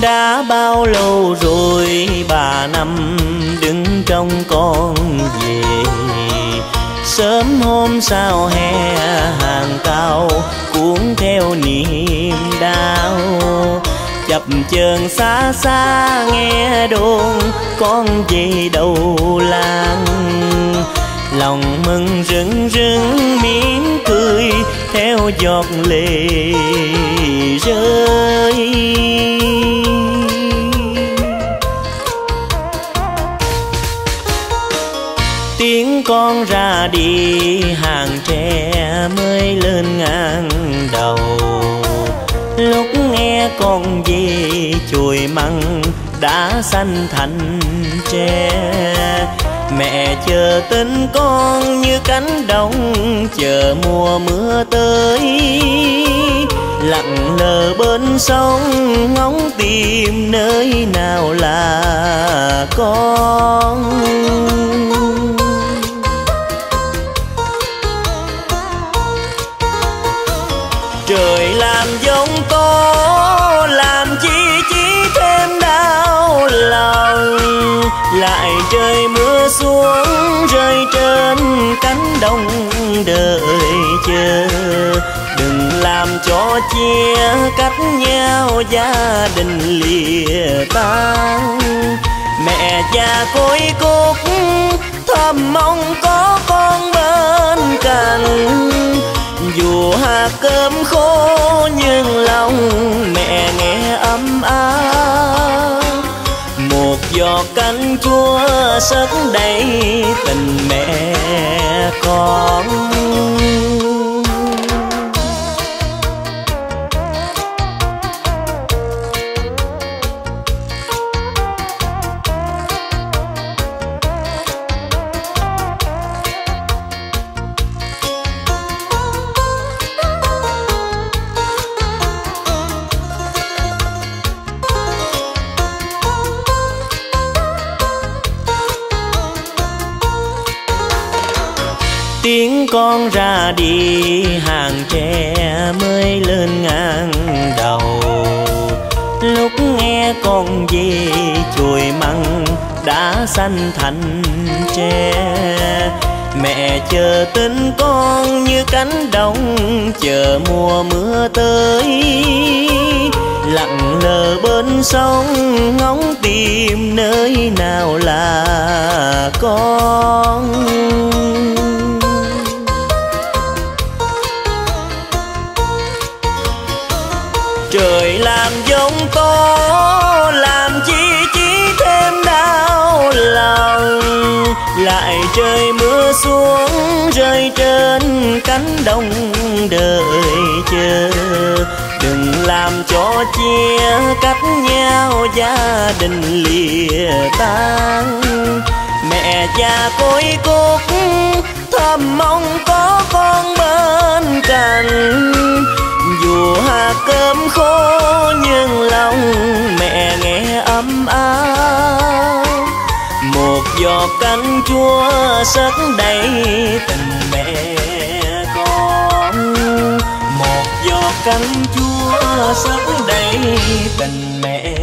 Đã bao lâu rồi bà nằm đứng trong con về. Sớm hôm sau hè hàng cao cuốn theo niềm đau. Chập chờn xa xa nghe đồn con về đầu làng. Lòng mừng rưng rưng mỉm cười theo giọt lệ rơi. Tiếng con ra đi hàng tre mới lên ngang đầu. Lúc nghe con về chùi măng đã xanh thành tre. Mẹ chờ tin con như cánh đồng chờ mùa mưa tới. Lặng lờ bên sông ngóng tìm nơi nào là con. Trời làm giông tố làm chi thêm đau lòng. Lại trời mưa xuống rơi trên cánh đồng đợi chờ. Đừng làm cho chia cách nhau gia đình lìa tan. Mẹ già côi cút thầm mong có con bên cạnh. Dù hạt cơm khô nhưng lòng mẹ nghe ấm áp. Một giọt canh chua sất đầy tình mẹ con. Tiếng con ra đi hàng tre mới lên ngang đầu. Lúc nghe con về chùi măng đã xanh thành tre. Mẹ chờ tin con như cánh đồng chờ mùa mưa tới. Lặng lờ bên sông ngóng tìm nơi nào là con. Trời làm giông tố làm chi thêm đau lòng. Lại trời mưa xuống rơi trên cánh đồng đợi chờ. Đừng làm cho chia cách nhau gia đình lìa tan. Mẹ già côi cút thầm mong có con bên cạnh. Dù hạt cơm khô nhưng lòng mẹ nghe ấm áp. Một giọt canh chua sất đầy tình mẹ con. Một giọt canh chua sất đầy tình mẹ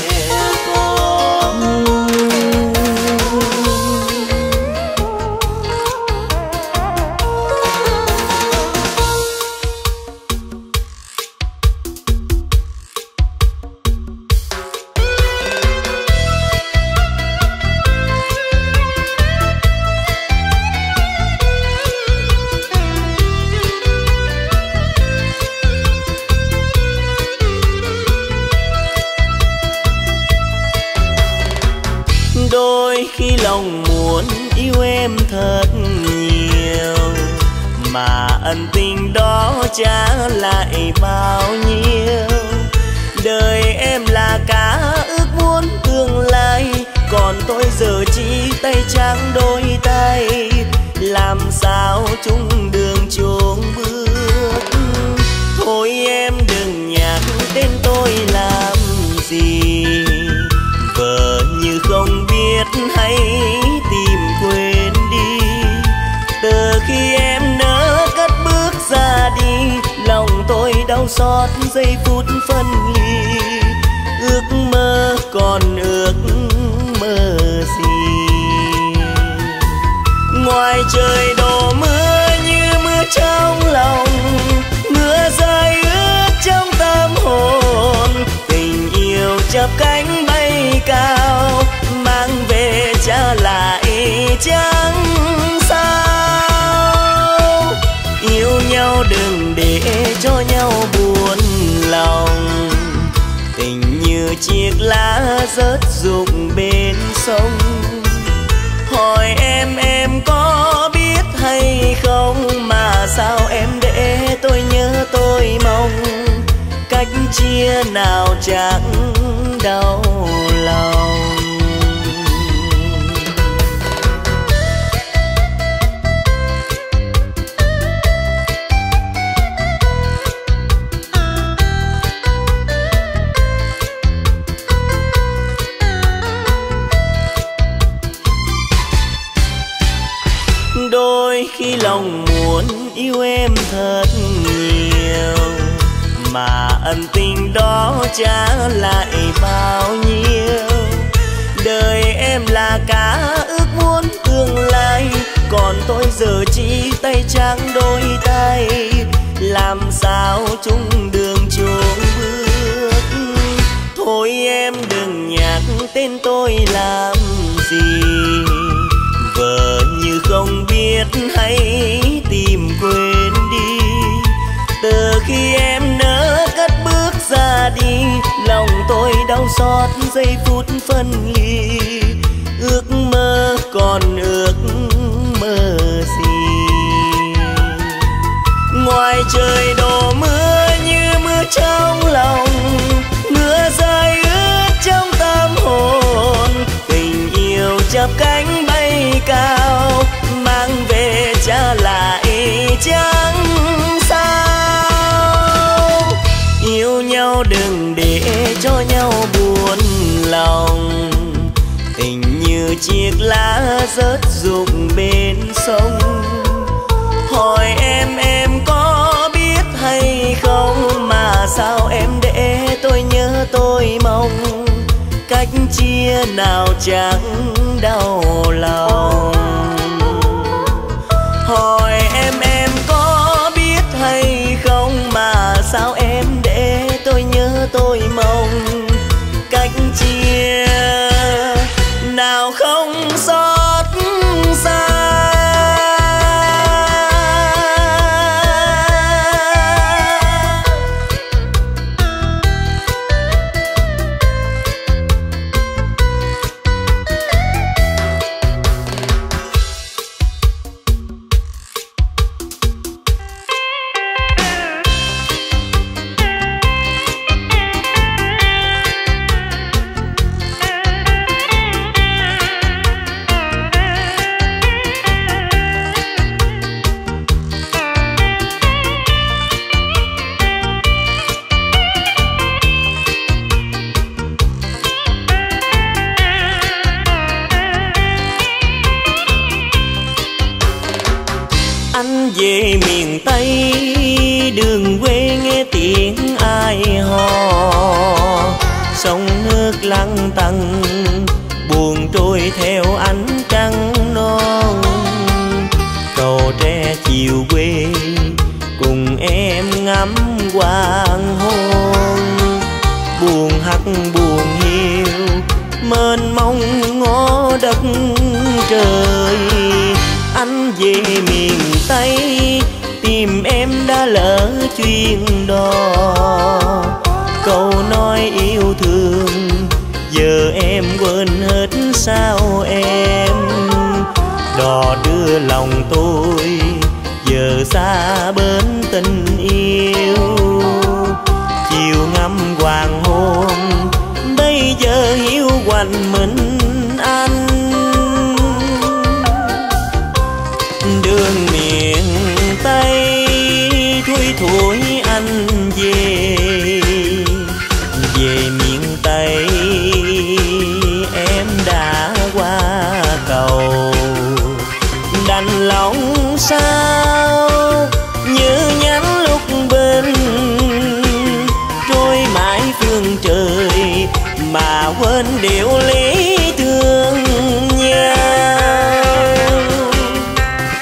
con. Đôi khi lòng muốn yêu em thật nhiều, mà ân tình đó trả lại bao nhiêu. Đời em là cả ước muốn tương lai, còn tôi giờ chỉ tay trắng đôi tay. Làm sao chung đường chốn bước. Thôi em đừng nhắc tên tôi làm gì, vợ như không biết hãy tìm quên đi. Từ khi em nỡ cất bước ra đi, lòng tôi đau xót giây phút phân ly. Ước mơ Ngoài trời đổ mưa như mưa trong lòng, mưa rơi ướt trong tâm hồn. Tình yêu chớp cánh bay cao, mang về trả lại chẳng sao. Yêu nhau đừng để cho nhau buồn lòng, tình như chiếc lá rớt rụng bên sông. Hỏi em có biết hay không, mà sao em để tôi nhớ tôi mong. Cách chia nào chẳng đau lòng. Đôi khi lòng muốn yêu em thật nhiều, mà ân tình đó trả lại bao nhiêu. Đời em là cả ước muốn tương lai, còn tôi giờ chỉ tay trắng đôi tay. Làm sao chung đường chung bước. Thôi em đừng nhắc tên tôi làm gì, vợ như không biết hãy tìm quên đi. Từ khi em nỡ cất bước ra đi, lòng tôi đau xót giây phút phân ly. Ước mơ còn ước mơ gì. Ngoài trời đổ mưa như mưa trong lòng, mưa rơi ướt trong tâm hồn. Tình yêu chớp cánh bay cao, mang về trả lại chẳng sao. Yêu nhau đừng để cho nhau buồn lòng, tình như chiếc lá rớt rụng bên sông. Hỏi em có biết hay không, mà sao em để tôi nhớ tôi mong. Cách chia nào chẳng đau lòng. Hỏi em có biết hay không, mà sao em để tôi nhớ tôi mong. Cách chia nào không xót xa. Về miền Tây đường quê nghe tiếng ai hò, sông nước lăn tăn buồn trôi theo ánh trăng non. Cầu tre chiều quê cùng em ngắm hoàng hôn. Buồn hắt buồn hiu mênh mông ngó đất trời. Anh về miền Tây tìm em đã lỡ chuyên đò. Câu nói yêu thương giờ em quên hết sao em. Đò đưa lòng tôi giờ xa bến tình yêu. Chiều ngắm hoàng hôn bây giờ hiu quạnh mình anh. Đường miền Tây thui thủi anh về. Về miền Tây em đã qua cầu. Đành lòng sao như nhắn lúc bên. Trôi mãi phương trời mà quên điều lý thương nhau.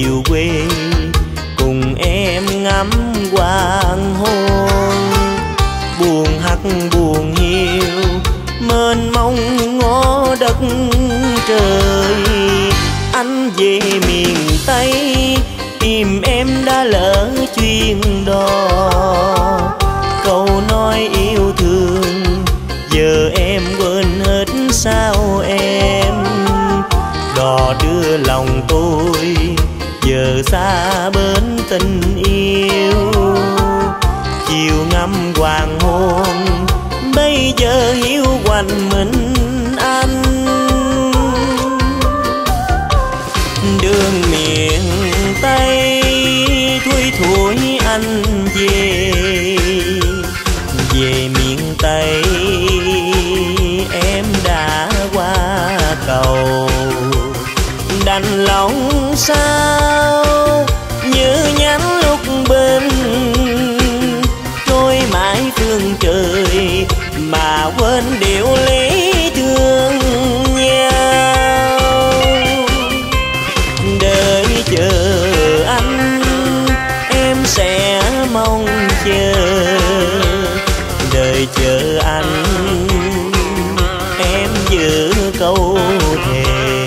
chiều quê cùng em ngắm hoàng hôn. Buồn hắt buồn hiu mênh mông ngó đất trời. Anh về miền Tây tìm em đã lỡ chuyên đò. Câu nói yêu thương giờ em quên hết sao em. Đò đưa lòng tôi giờ xa bến tình yêu. Chiều ngắm hoàng hôn bây giờ hiu quạnh mình anh. Đường miền Tây thui thủi anh về. Về miền Tây em đã qua cầu. Đành lòng sao như nhắn lúc bên. Trôi mãi phương trời mà quên điều lý thương nhau. Đợi chờ anh em sẽ mong chờ. Đợi chờ anh em giữ câu thề.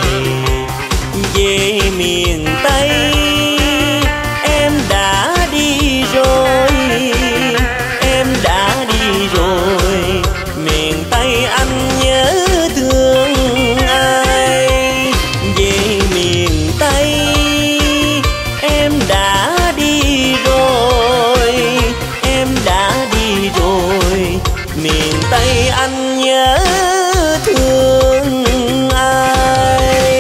Về miền Tây em đã đi rồi. Em đã đi rồi. Miền Tây anh nhớ thương ai. Về miền Tây em đã đi rồi. Em đã đi rồi. Miền Tây anh nhớ thương ai.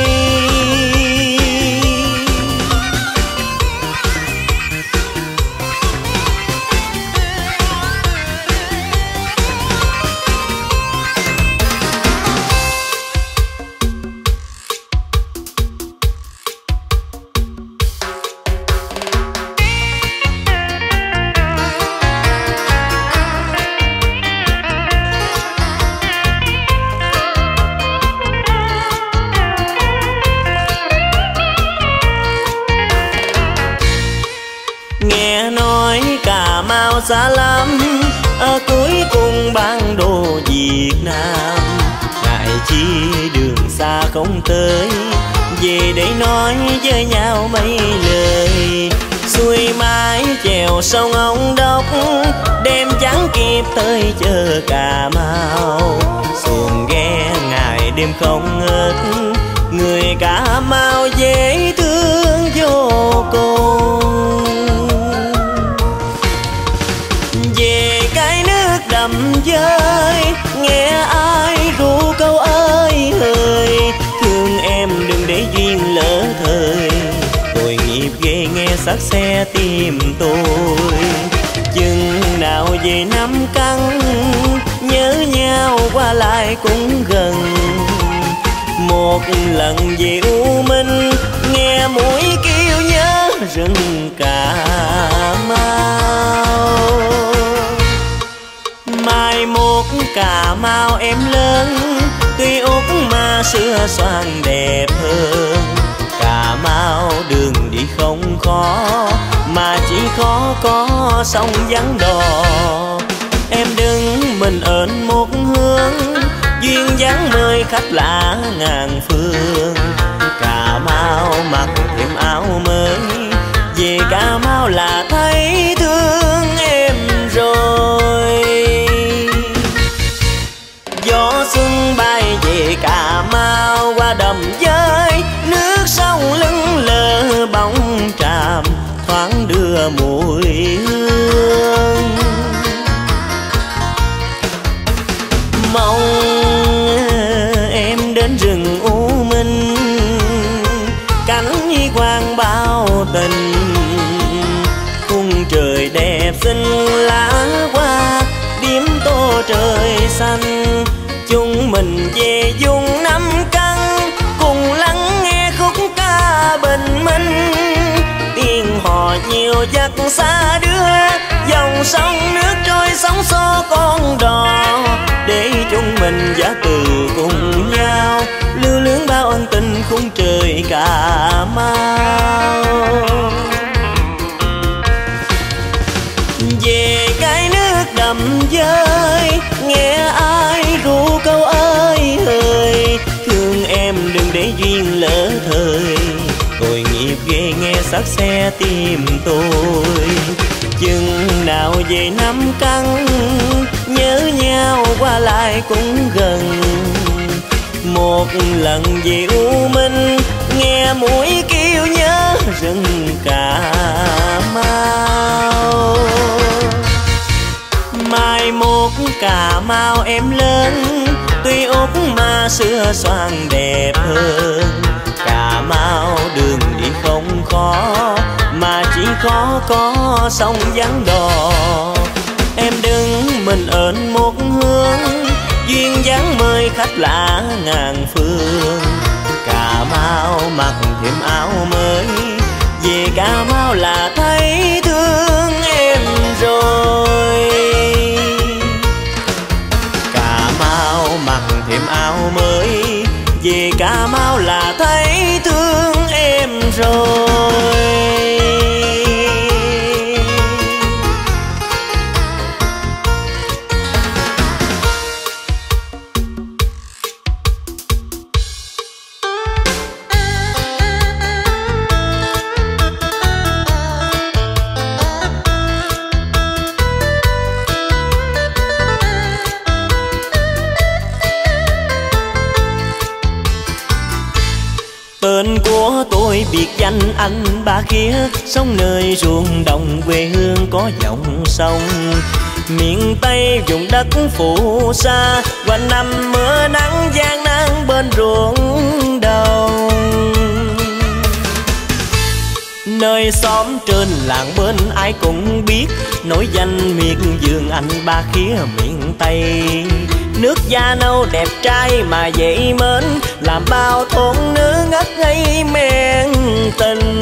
Nghe nói Cà Mau xa lắm, ở cuối cùng bản đồ Việt Nam. Ngại chi đường xa không tới, về để nói với nhau mấy lời. Xuôi mái chèo sông Ông Đốc, đêm chẳng kịp tới chờ Cà Mau. Xuồng ghe ngày đêm không ngớt, người Cà Mau dễ thương vô cùng. Về cái nước đầm dơi, nghe ai ru câu ơi hời. Thương em đừng để duyên lỡ thời, tội nghiệp ghê nghe xác xe tim tôi. Chừng nào về năm căng, nhớ nhau qua lại cũng gần. Một lần về U Minh, nghe mũi kêu nhớ rừng Cà Mau. Mai mốt Cà Mau em lớn, tuy út mà xưa xoan đẹp hơn. Cà Mau đường đi không khó, mà chỉ khó có sông vắng đò. Em đứng mình ơn một hướng, duyên dáng mời khách lạ ngàn phương. Cà Mau mặc thêm áo mới, về Cà Mau là thấy thương em rồi. Gió xuân bay về Cà Mau qua đầm dơi, nước sông lững lờ bóng tràm thoáng đưa mùi hương. Mong em đến rừng U Minh, cánh nhi quang bao tình. Khung trời đẹp xinh lá hoa, điểm tô trời xanh. Chúng mình về vùng Nam Căn, cùng lắng nghe khúc ca bình minh. Tiếng hò nhiều dắt xa đưa, dòng sông nước trôi sóng xô con đò. Để chúng mình giả từ cùng nhau, lưu luyến bao ân tình khung trời Cà Mau. Về cái nước đầm dơi nghe ai ru câu ơi hời, thương em đừng để duyên lỡ thời, tội nghiệp ghê nghe xác xe tim tôi. Chừng nào về năm căng nhớ nhau qua lại cũng gần, một lần về U Minh nghe mũi kêu nhớ rừng Cà Mau. Mai mốt Cà Mau em lớn, tuy Úc mà xưa xoan đẹp hơn. Cà Mau đường đi không khó, mà chỉ khó có sông vắng đò. Em đứng mình ơn một hướng, duyên dáng mời khách lạ ngàn phương. Cà Mau mặc thêm áo mới, về Cà Mau là thấy thương em rồi. Cà Mau mặc thêm áo mới, về Cà Mau là thấy thương em rồi. Tên của tôi biệt danh anh Ba Khía, sống nơi ruộng đồng quê hương có dòng sông. Miền Tây vùng đất phù sa, quanh năm mưa nắng gian nan bên ruộng đồng. Nơi xóm trên làng bên ai cũng biết, nổi danh miệt vườn anh Ba Khía miền Tây. Nước da nâu đẹp trai mà dễ mến, làm bao thôn nữ ngất ngây men tình.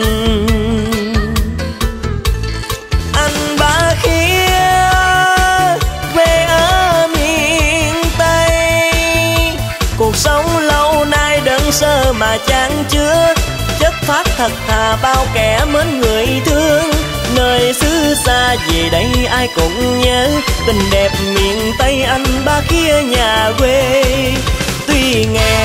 Anh Ba Khía quê ở miền Tây, cuộc sống lâu nay đơn sơ mà chan chứa, chất phát thật thà bao kẻ mến người thương. Nơi xứ xa về đây ai cũng nhớ, tình đẹp miền Tây anh Ba Khía nhà quê. Tuy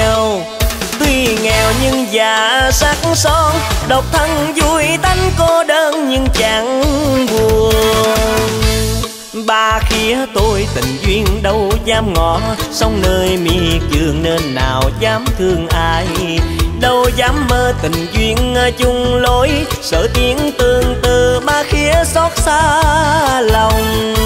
nghèo nhưng già sắc son, độc thân vui tánh cô đơn nhưng chẳng buồn. Ba Khía tôi tình duyên đâu dám ngỏ, sống nơi miệt vườn nên nào dám thương ai. Đâu dám mơ tình duyên chung lối, sợ tiếng tương tư Ba Khía xót xa lòng.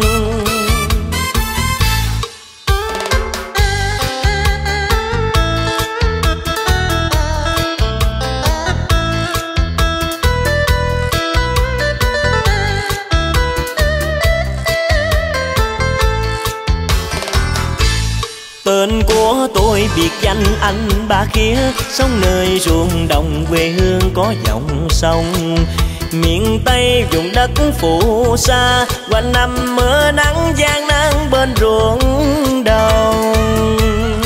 Tên của tôi biệt danh anh Ba Khía, sống nơi ruộng đồng quê hương có dòng sông. Miền Tây vùng đất phù sa, quanh năm mưa nắng gian nan bên ruộng đồng.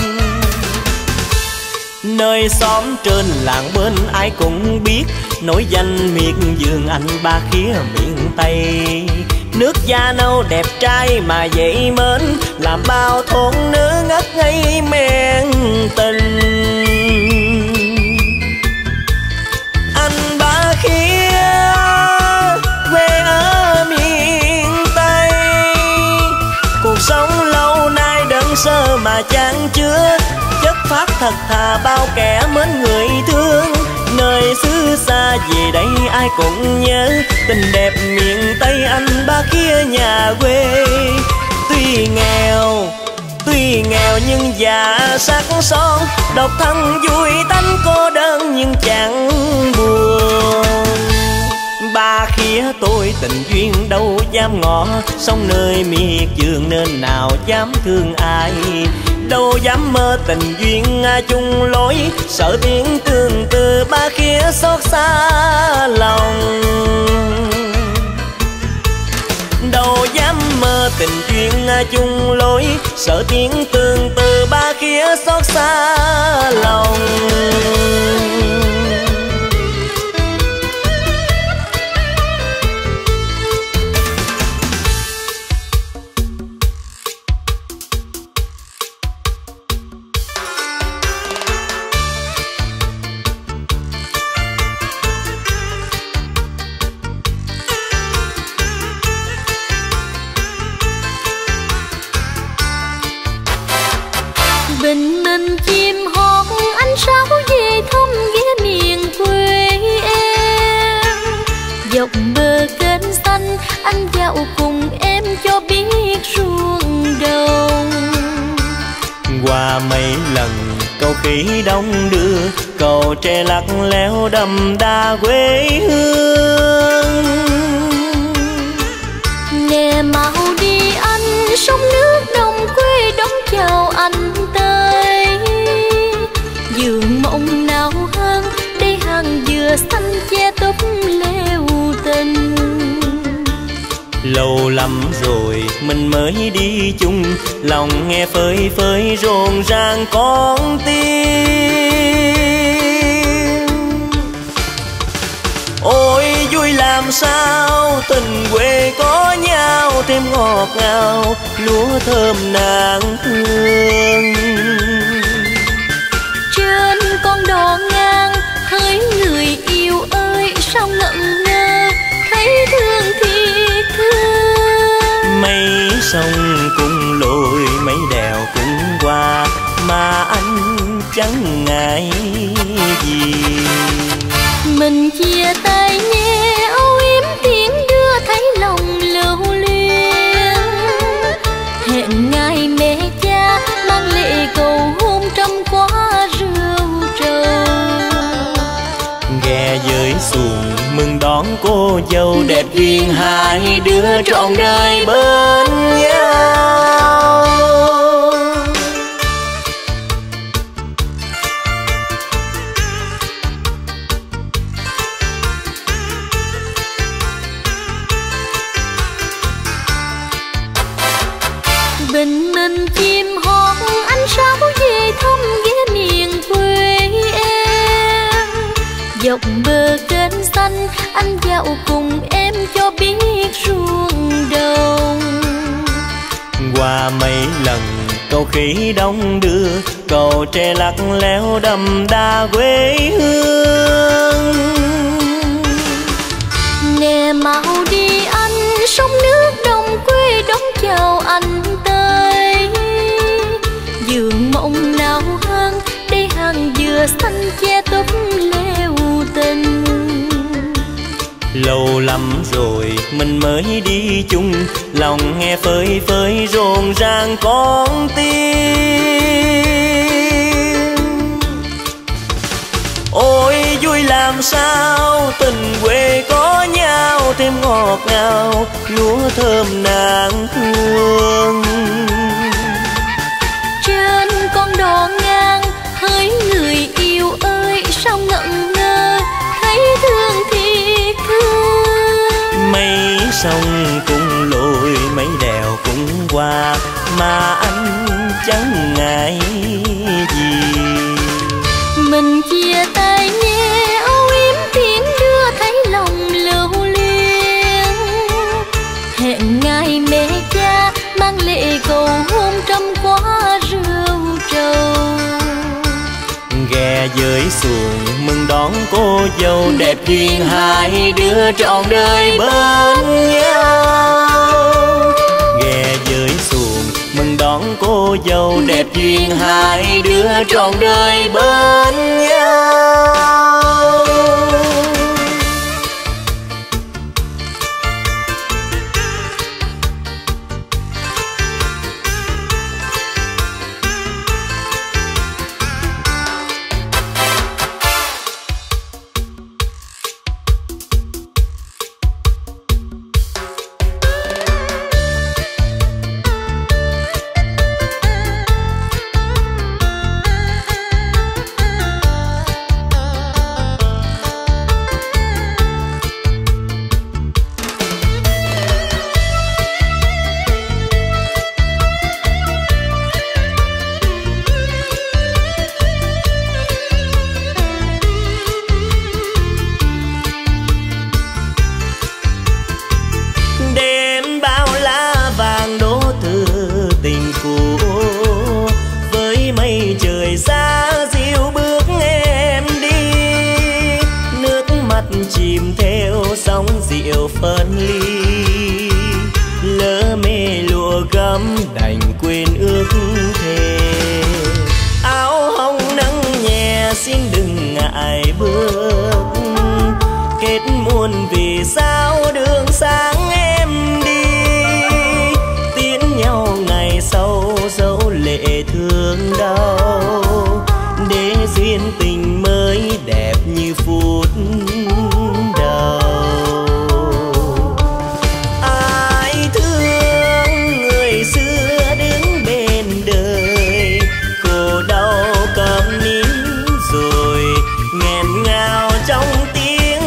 Nơi xóm trên làng bên ai cũng biết, nổi danh miệt vườn anh Ba Khía miền Tây. Nước da nâu đẹp trai mà dễ mến, làm bao thôn nữ ngất ngây men tình. Anh Ba Khía quê ở miền Tây, cuộc sống lâu nay đơn sơ mà chan chứa, chất phát thật thà bao kẻ mến người thương. Nơi xứ xa về đây ai cũng nhớ, tình đẹp miền Tây anh Ba Khía nhà quê. Tuy nghèo nhưng già sắc son, độc thân vui tánh cô đơn nhưng chẳng buồn. Ba Khía tôi tình duyên đâu dám ngỏ, sống nơi miệt vườn nên nào dám thương ai. Đâu dám mơ tình duyên chung lối, sợ tiếng tương tư Ba Khía xót xa lòng. Đâu dám mơ tình duyên chung lối, sợ tiếng tương tư Ba Khía nghĩa xót xa lòng. Bình minh chim hót ánh sao về thăm ghé miền quê em. Dọc bờ kênh xanh anh dạo cùng em cho biết ruộng đồng. Qua mấy lần câu khí đông đưa, cầu tre lắc léo đậm đà quê hương. Nè mau đi anh, sông nước đồng quê đón chào anh tới. Giường mộng nào hơn, đây hàng dừa xanh che túp leo tình. Lâu lắm rồi mình mới đi chung, lòng nghe phơi phới rộn ràng con tim. Ôi vui làm sao tình quê có nhau, thêm ngọt ngào lúa thơm nàng hương. Trên con đò ngang hỡi người yêu ơi, sao ngẩn ngơ thấy thương thiệt thương. Mấy sông cũng lội, mấy đèo cũng qua, mà anh chẳng ngại gì. Mình chia tay nhé âu yếm tiếng đưa thấy lòng lưu luyến. Hẹn ngày mẹ cha mang lễ cầu hôn trăm quả rượu trầu. Ghe dưới xuồng mừng đón cô dâu, đẹp duyên hai đứa trọn đời bên nhau. Bình minh chim hót ánh sao về thăm ghé miền quê em. Dọc bờ kênh xanh anh dạo cùng em cho biết ruộng đồng. Qua mấy lần câu khí đông đưa, cầu tre lắc léo đậm đà quê hương. Nè mau đi anh, sông nước đồng quê đón chào anh tới. Giường mộng nào hơn, đây hàng dừa xanh che túp leo tình. Lâu lắm rồi mình mới đi chung, lòng nghe phơi phới rộn ràng con tim. Ôi vui làm sao tình quê có nhau, thêm ngọt ngào lúa thơm nàng hương. Trên con đò ngang hỡi người yêu ơi, sao ngẩn ngơ thấy thương thiệt thương. Mấy sông cũng lội, mấy đèo cũng qua, mà anh chẳng ngại gì. Mình chia tay nhé âu yếm tiếng đưa thấy lòng lưu luyến. Hẹn ngày mẹ cha mang lễ cầu hôn trăm quả rượu trầu. Ghe dưới xuồng mừng đón cô dâu, đẹp duyên hai đứa trọn đời bên nhau. Ghe dưới xuồng mừng đón cô dâu, đẹp duyên hai đứa trọn đời bên nhau. phân ly, lỡ mê lụa gấm đành quên ước thề. Áo hồng nắng nhẹ xin đừng ngại bước, kết muôn vì sao đường sáng em đi, tiến nhau ngày sau dấu lệ thương đau, để duyên tình mới đẹp như phút đầu. Ai thương người xưa đứng bên đời, khổ đau cầm nín rồi nghẹn ngào trong tiếng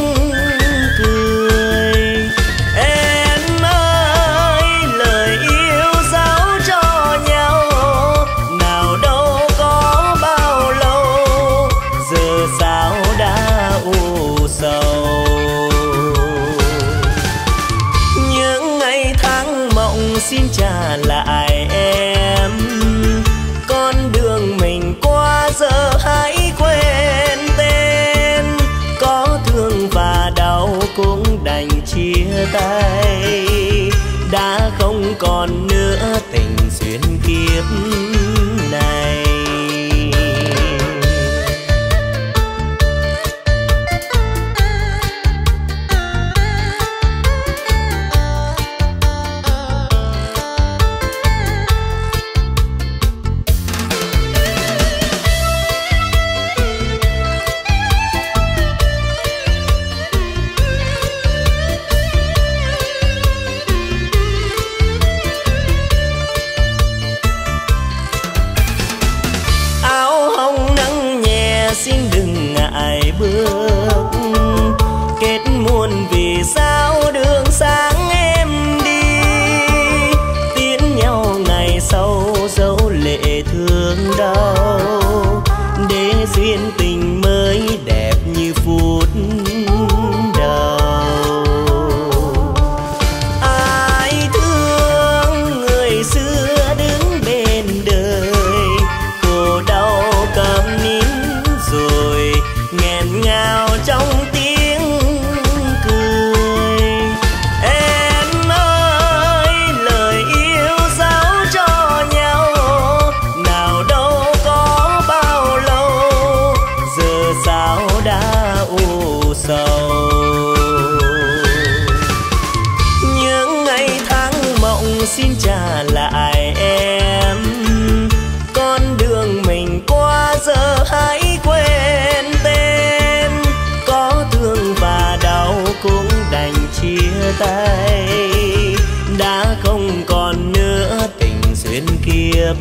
cười. Em ơi lời yêu dấu cho nhau, nào đâu có bao lâu, giờ sao đã u sầu. Những ngày tháng mộng xin trả lại em, con đường mình qua giờ hãy quên tên. Có thương và đau cũng đành chia tay, đã không còn nữa tình duyên kiếp này. Xin đừng ngại bước, kết muôn vì sao đường sáng em đi, tiến nhau ngày sau dấu lệ thương đau, để duyên tình mới đẹp như phút đầu. Ai thương người xưa đứng bên đời, khổ đau cầm nín rồi nghẹn ngào trong tiếng cười. Em ơi lời yêu dấu cho nhau, nào đâu có bao lâu, giờ sao đã u sầu. Những ngày tháng mộng xin trả lại em, con đường mình qua giờ hãy quên tên. Có thương và đau cũng đành chia tay, đã không còn nữa tình duyên kiếp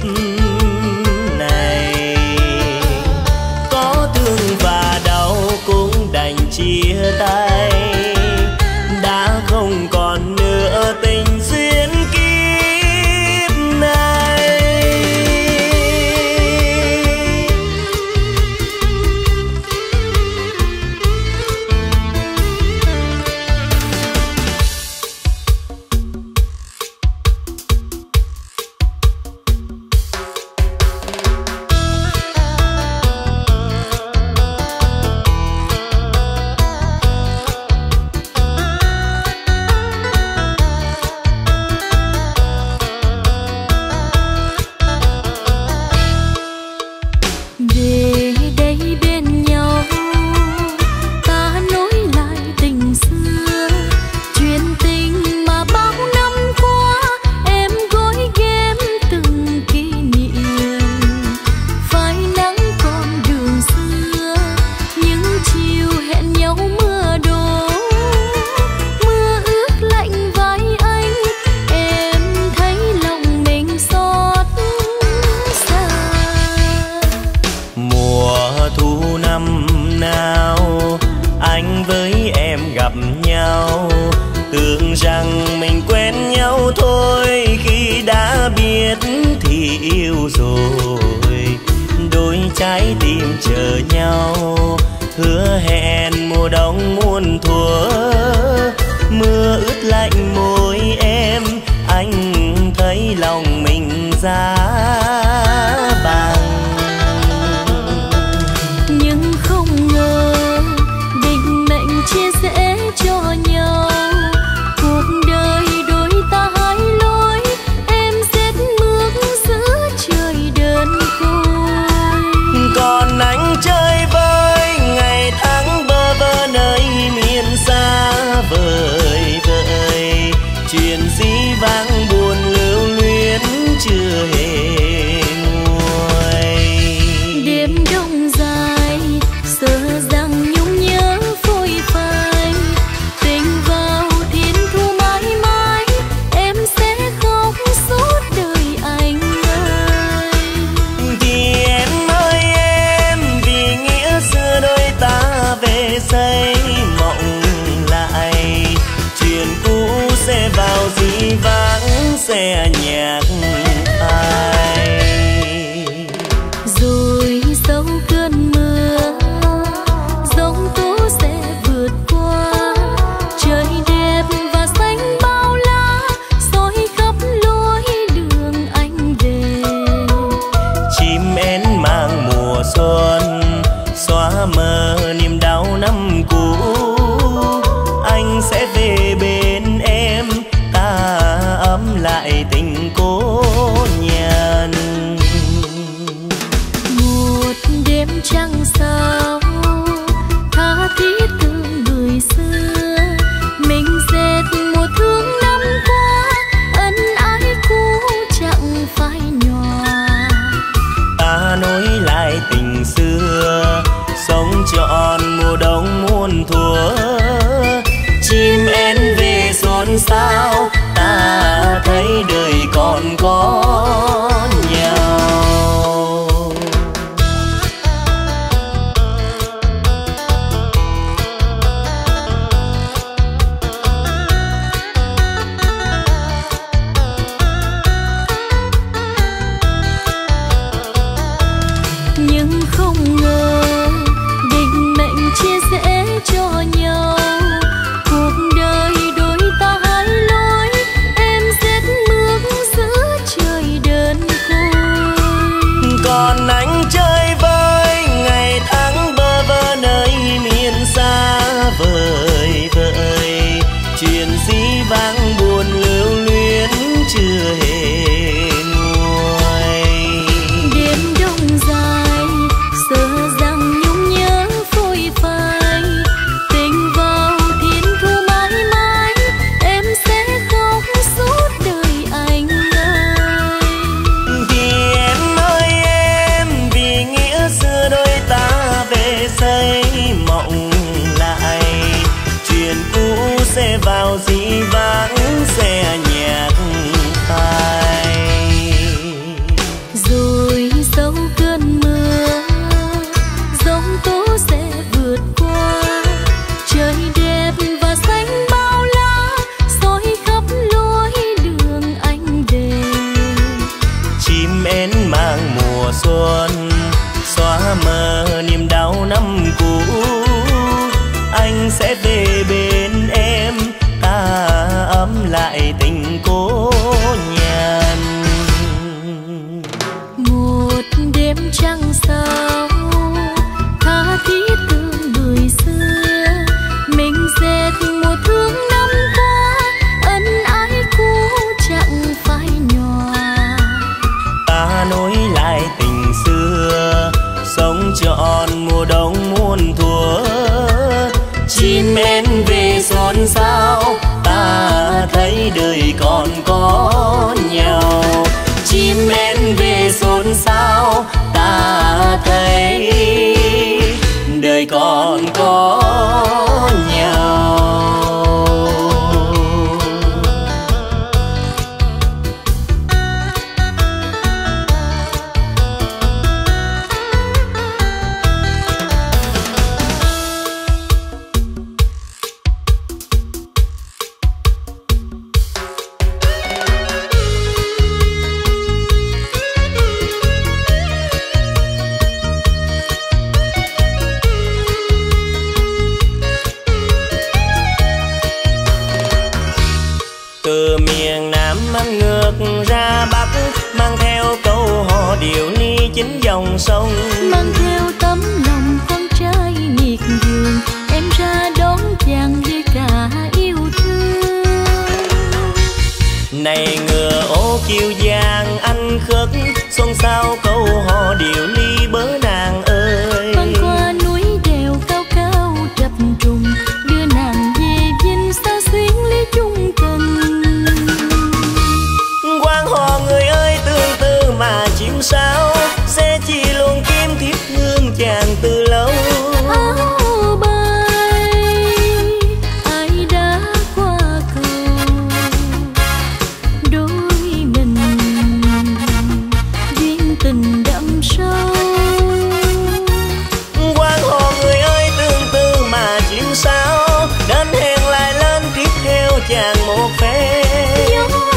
này. Có thương và đau cũng đành chia tay, đã không còn nữa tình duyên kiếp này. Tưởng rằng mình quen nhau thôi, khi đã biết thì yêu rồi. Đôi trái tim chờ nhau, hứa hẹn mùa đông muôn thuở. Mưa ướt lạnh môi em, anh thấy lòng mình giá băng. Nhưng không ngờ định mệnh chia sẻ cho nhau, vắng xe nhạc phai. Rồi sau cơn mưa giông tố sẽ vượt qua, trời đẹp và xanh bao la soi khắp lối đường anh về. Chim én mang mùa xuân xóa mờ niềm đau năm cũ, anh sẽ về bên em ta ấm lại tình cố nhân. Một đêm trăng sao tha thiết thương người xưa, mình dệt một thương năm qua ân ái cũ chẳng phai nhòa. Ta nối lại tình xưa sống trọn mùa đông muôn thuở, chim én về xôn xao ta thấy đời còn có nhau. Nhưng không ngờ định mệnh chia rẽ cho nhau, cuộc đời đôi ta hai lối, em rét mướt giữa trời đơn côi. Còn anh chơi vơi ngày tháng bơ vơ nơi miền xa vời vợi, chuyện dĩ vãng buồn lưu luyến chưa hề nguôi. Đêm đông dài sợ rằng nhung nhớ phôi phai, tình vào thiên thu mãi mãi em sẽ khóc suốt đời anh ơi. Thì em ơi em, vì nghĩa xưa đôi ta về xây mộng lại, chuyện cũ sẽ vào dĩ vãng sẽ nhạc phai. Rồi sau cơn mưa giông tố sẽ vượt qua, trời đẹp và xanh bao la soi khắp lối đường anh về. Chim én mang mùa xuân xóa mờ niềm đau năm cũ, anh sẽ về bên em ta ấm lại tình cố nhân. Một đêm trăng sao tha thiết thương người xưa, mình dệt một thương năm qua ân ái cũ chẳng phai nhòa. Ta nối lại tình xưa sống trọn mùa đông muôn thuở, chim én về xôn xao ta thấy đời còn có nhau. Chim én về xôn xao ta thấy đời còn có nhau. Từ miền Nam anh ngược ra Bắc, mang theo câu hò điệu ni chính dòng sông. Mang theo tấm lòng con trai miệt vườn, em ra đón chàng với cả yêu thương. Này ngựa ô kiêu giang anh khất, xôn xao câu hò điệu ly bớ nàng ơi. Băng qua núi đèo cao cao chập trùng, đưa nàng về dinh sao xuyến lý chung tình. Quan hò người ơi tương tư mà chim sao, sẽ chi luôn kiếm thiết hương chàng từ lâu. Áo bay ai đã qua cầu, đôi mình duyên tình đậm sâu. Quan hò người ơi tương tư mà chim sao, đến hẹn lại lên tiếp theo chàng một phen.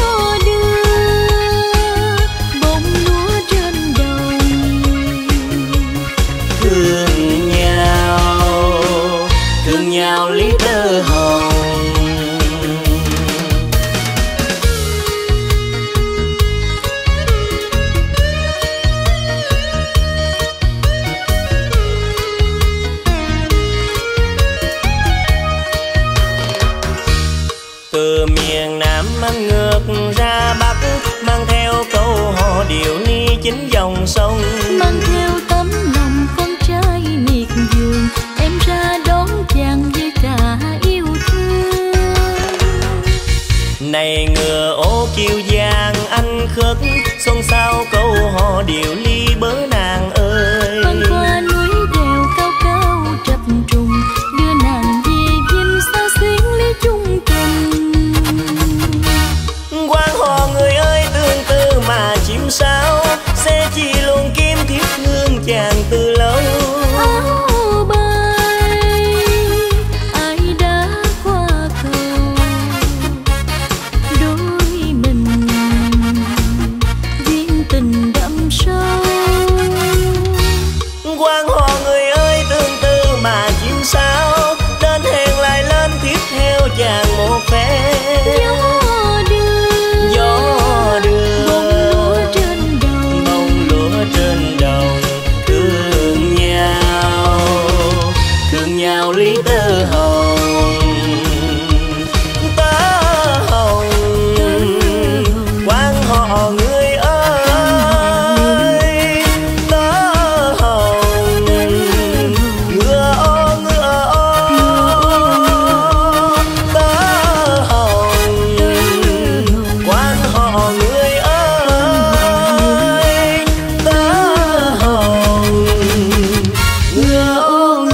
miền Nam mang ngược ra Bắc, mang theo câu hò điệu ly chính dòng sông, mang theo tấm lòng con trai miệt vườn, em ra đón chàng với cả yêu thương. Này ngựa ô kiêu giang anh khất, xôn xao câu hò điệu ly bớ nàng ơi. Băng qua núi đèo cao cao trập trùng, đưa nàng về dinh sao xuyến ly chung tình. Quan họ người ơi tương tư mà chim sao, sẽ chi luôn kiếm thiết hương chàng từ lâu. Áo bay ai đã qua cầu, đôi mình duyên tình đậm sâu. Quan họ người ơi tương tư mà chim sao, đến hẹn lại lên tiếp theo chàng một phe. Lý tơ hồng, quan họ người ơi, tơ hồng, ngựa ô, tơ hồng, quan họ người ơi, tơ hồng, ngựa ô.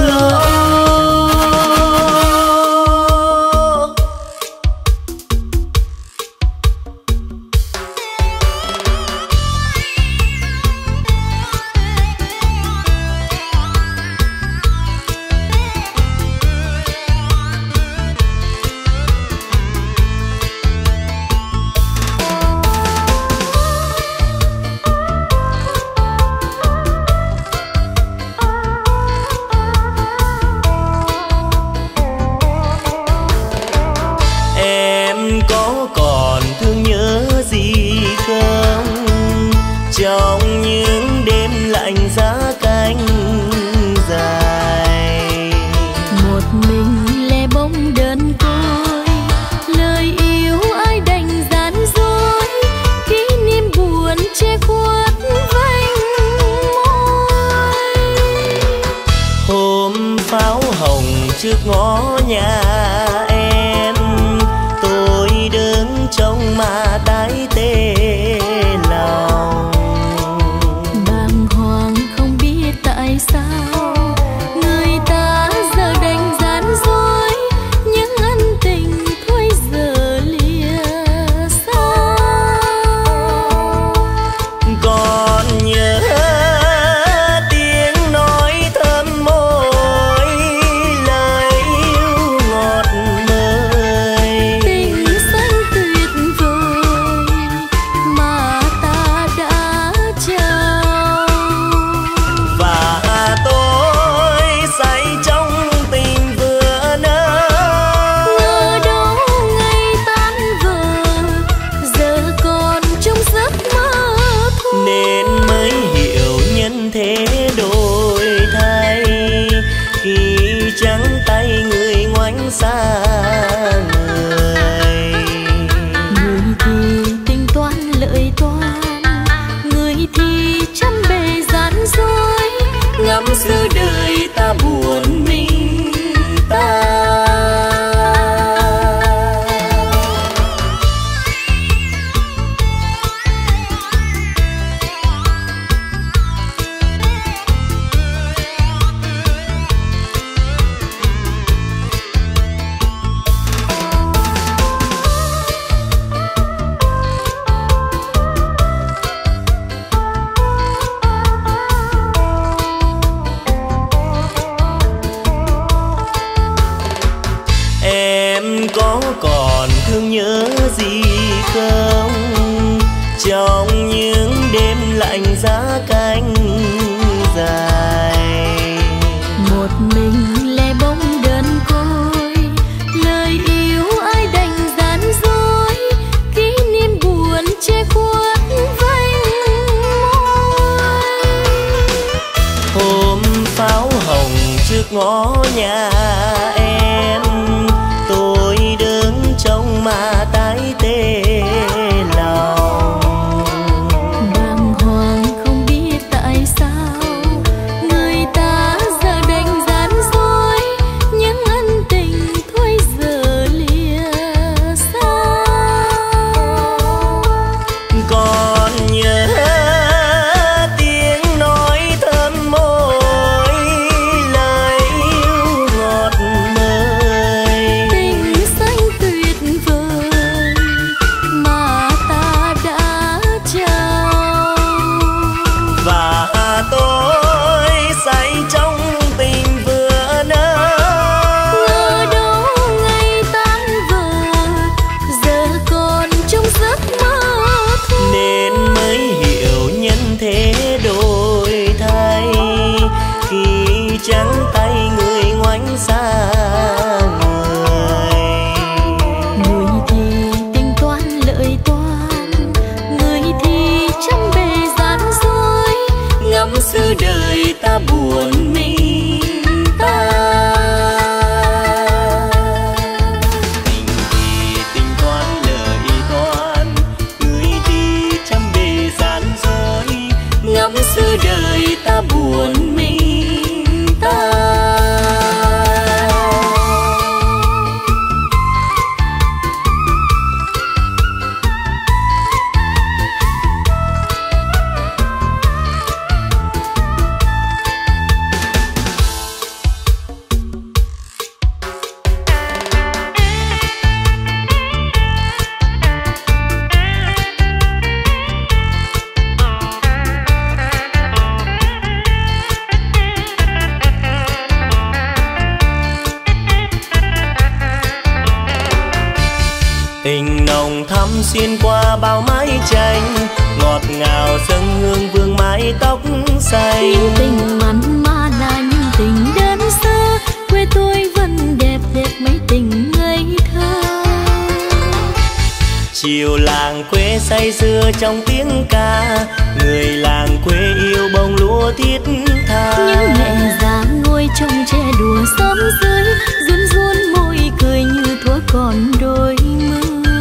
Có còn thương nhớ gì không, trong những đêm lạnh giá cánh dài. Một mình lẻ bóng đơn côi, lời yêu ai đành gian dối, kỷ niệm buồn che khuất vành môi. Hôm pháo hồng trước ngõ nhà em, tôi đứng trông mà tái tê lòng. Bàng hoàng không biết tại sao người ta giờ đành gian dối, những ân tình thôi giờ lìa xa. Còn nhớ tiếng nói thơm môi, lời yêu ngọt ngời, Tình xanh tuyệt vời mà ta đã trao. và tôi say trong tình vừa nỡ. Ngờ đâu ngày tan vỡ, giờ còn trong giấc mơ thôi. Nên mới hiểu nhân thế đổi thay, khi trắng tay người ngoảnh xa người. Người thì tính toán lợi toán, người thì trăm bề gian dối, Ngắm xưa đời ta buồn mình ta. Em có còn thương nhớ gì không, trong những đêm lạnh giá cánh dài. một mình lẻ bóng đơn côi, lời yêu ai đành gian dối, kỷ niệm buồn che khuất vành môi. Hôm pháo hồng trước ngõ nhà em, tôi đứng trông mà tái nồng thắm xuyên qua bao mái tranh, ngọt ngào dâng hương vương mái tóc xanh. Những tình mặn mà là những tình đơn sơ, quê tôi vẫn đẹp đẹp mấy tình ngây thơ. Chiều làng quê say sưa trong tiếng ca, người làng quê yêu bông lúa thiết tha. Những mẹ già ngồi trông tre đùa xóm dưới, run run môi cười như thuở còn đôi mươi.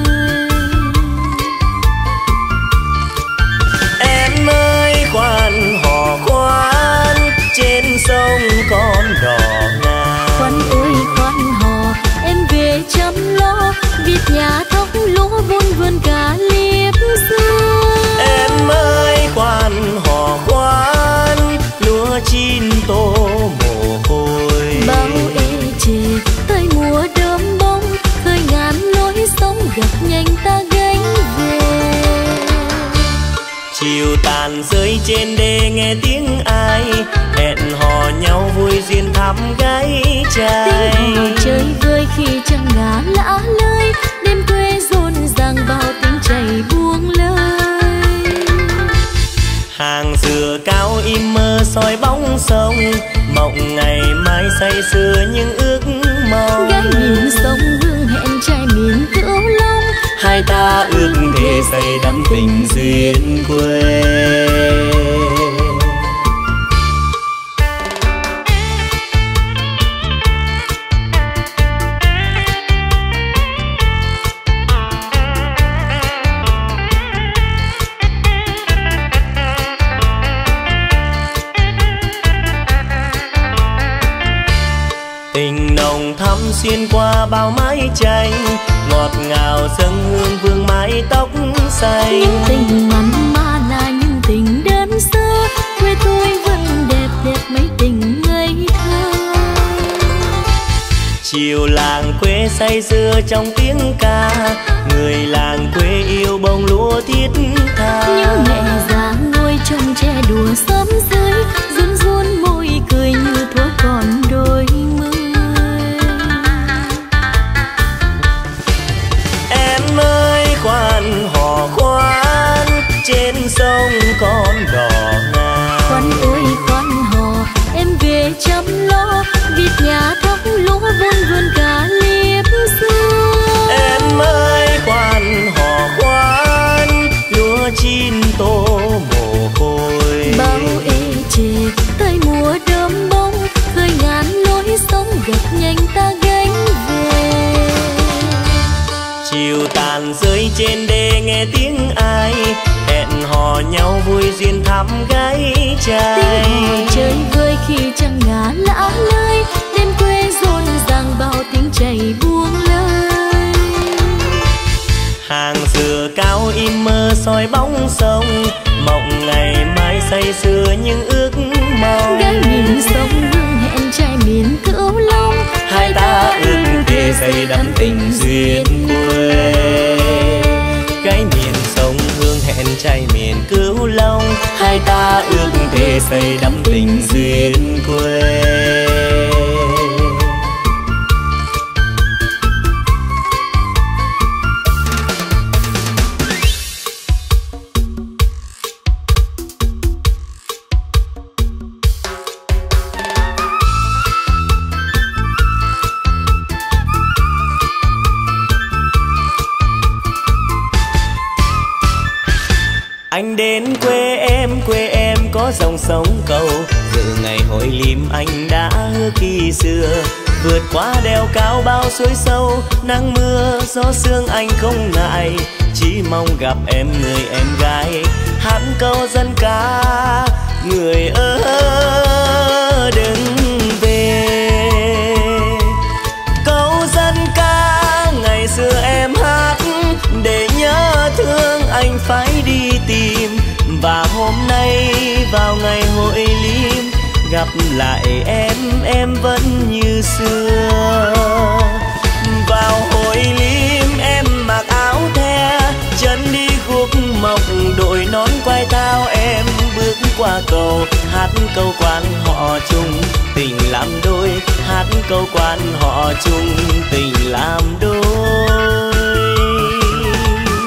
Em ơi khoan hò khoan, trên sông con đò ngà. Khoan ơi khoan hò, em về chăm lo, vịt nhà thóc lúa vun vườn cả liếp xưa. Em ơi khoan hò khoan, lúa chín tô mồ hôi. Bao ê chề tới mùa đơm bông, khơi ngàn lối sống gặp nhanh ta gánh về. Chiều tàn rơi trên đê nghe tiếng ai, hẹn hò nhau vui duyên thắm gái trai. Tiếng hò chơi vơi khi trăng ngả lã lơi, đêm quê rộn ràng bao tiếng chảy buông lơi. Hàng dừa cao im mơ soi bóng sông, mộng ngày mai say sưa những ước mong. Gái nhìn sông hương hẹn trai miền Cửu Long, hai ta ước thề xây đắm tình duyên quê. Tình nồng thắm xuyên qua bao mái tranh, ngọt ngào dâng hương vương mái tóc xanh. những tình mặn mà là những tình đơn sơ, quê tôi vẫn đẹp đẹp mấy tình ngây thơ. Chiều làng quê say sưa trong tiếng ca, người làng quê yêu bông lúa thiết tha. Những mẹ già ngồi trông tre đùa xóm dưới, run run môi cười như thuở còn đôi mươi. Em ơi khoan hò khoan, trên sông con đò ngà. Khoan ơi khoan hò, em về chăm lo, vịt nhà thóc lúa vun vườn cả liếp xưa. Em ơi khoan hò khoan, lúa chín tô mồ hôi. Bao ê chề tới mùa đơm bông, khơi ngàn lối sống gặp nhanh ta gánh về. Chiều tàn rơi trên đê nghe tiếng ai, hẹn hò nhau vui duyên thắm gái trai. Tiếng hò chơi vơi khi trăng ngả lã lơi, đêm quê rộn ràng bao tiếng chảy buông lơi. Hàng dừa cao im mơ soi bóng sông, mộng ngày mai say sưa những ước mong. Gái nhìn sông hương hẹn trai miền Cửu Long, hai ta ước thề xây đắm tình duyên quê. Gái miền sông hương hẹn trai miền Cửu Long, hai ta ước thề xây đắm tình duyên quê. Anh đến quê em có dòng sông cầu, dự ngày hội lim anh đã hứa khi xưa. Vượt qua đèo cao bao suối sâu, nắng mưa gió sương anh không ngại, chỉ mong gặp em người em gái. Hát câu dân ca người ơi đừng về. Câu dân ca ngày xưa em hát để nhớ thương anh phải đi tìm. Và hôm nay vào ngày hội lim, gặp lại em vẫn như xưa. Vào hội lim em mặc áo the, chân đi guốc mộc đội nón quai thao. Em bước qua cầu hát câu quan họ chung tình làm đôi, hát câu quan họ chung tình làm đôi.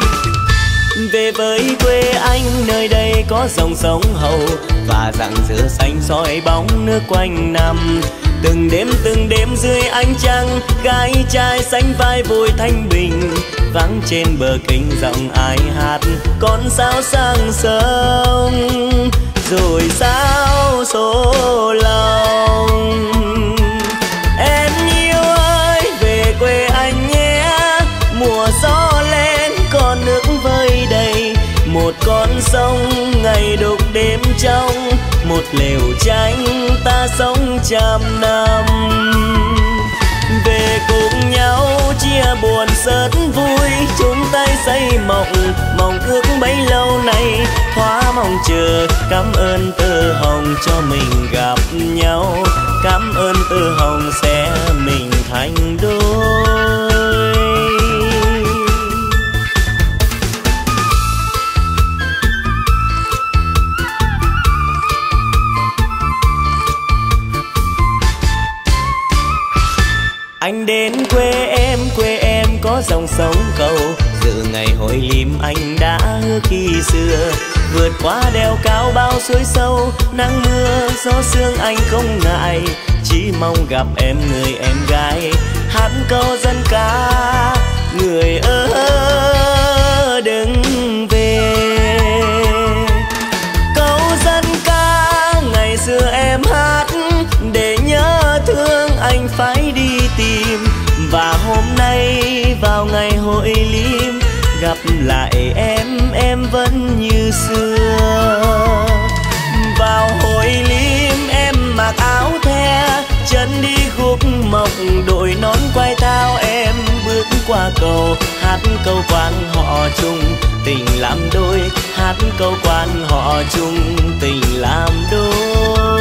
anh nơi đây có dòng sông Hậu và rặng dừa xanh soi bóng nước quanh năm. Từng đêm dưới ánh trăng, gái trai sánh vai vui thanh bình. Vắng trên bờ kênh giọng ai hát con sao sang sông, rồi sao số lòng. Em yêu ơi về quê anh nhé, mùa gió lên con nước vơi đầy. Một con sông ngày đục đêm trong, một lều tranh ta sống trăm năm. Về cùng nhau chia buồn sớt vui, chúng tay xây mộng ước bấy lâu nay. Thoa mong chờ cảm ơn tơ hồng cho mình gặp nhau, cảm ơn tơ hồng sẽ mình thành đôi. Anh đến quê em có dòng sông Cầu. Dự ngày hội lim anh đã hứa khi xưa, vượt qua đèo cao bao suối sâu. Nắng mưa gió sương anh không ngại, chỉ mong gặp em người em gái. Hát câu dân ca người ơi đừng về. Câu dân ca ngày xưa em hát, để nhớ thương anh phải đi tìm. Và hôm nay vào ngày hội lim, gặp lại em vẫn như xưa. Vào hội lim em mặc áo the, chân đi guốc mộc đội nón quai thao. Em bước qua cầu, hát câu quan họ chung tình làm đôi. Hát câu quan họ chung tình làm đôi.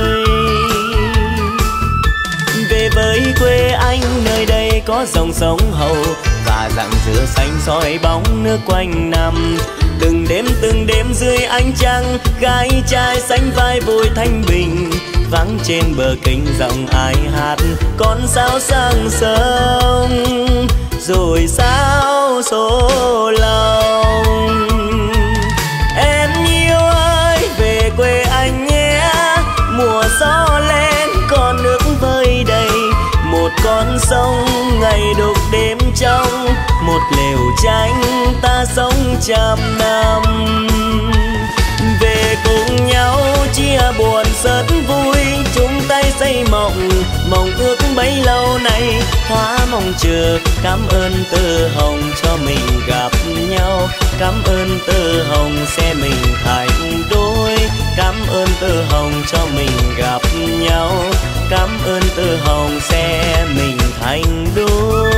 Về với quê anh nơi đây có dòng sông Hậu và rặng dừa xanh soi bóng nước quanh năm. Từng đêm dưới ánh trăng, gái trai sánh vai vui thanh bình. Vắng trên bờ kênh giọng ai hát con sao sang sông, rồi sao số lòng. Em yêu ơi về quê anh nhé, mùa gió lên con nước vơi đầy. Một con sông ngày đục đêm trong, một lều tranh ta sống trăm năm. Về cùng nhau chia buồn sớt vui, chúng tay xây mộng ước bấy lâu nay. Hóa mong chờ cảm ơn tơ hồng cho mình gặp nhau, cảm ơn tơ hồng sẽ mình thành đôi. Cảm ơn tơ hồng cho mình gặp nhau, cảm ơn tơ hồng sẽ mình thành đôi.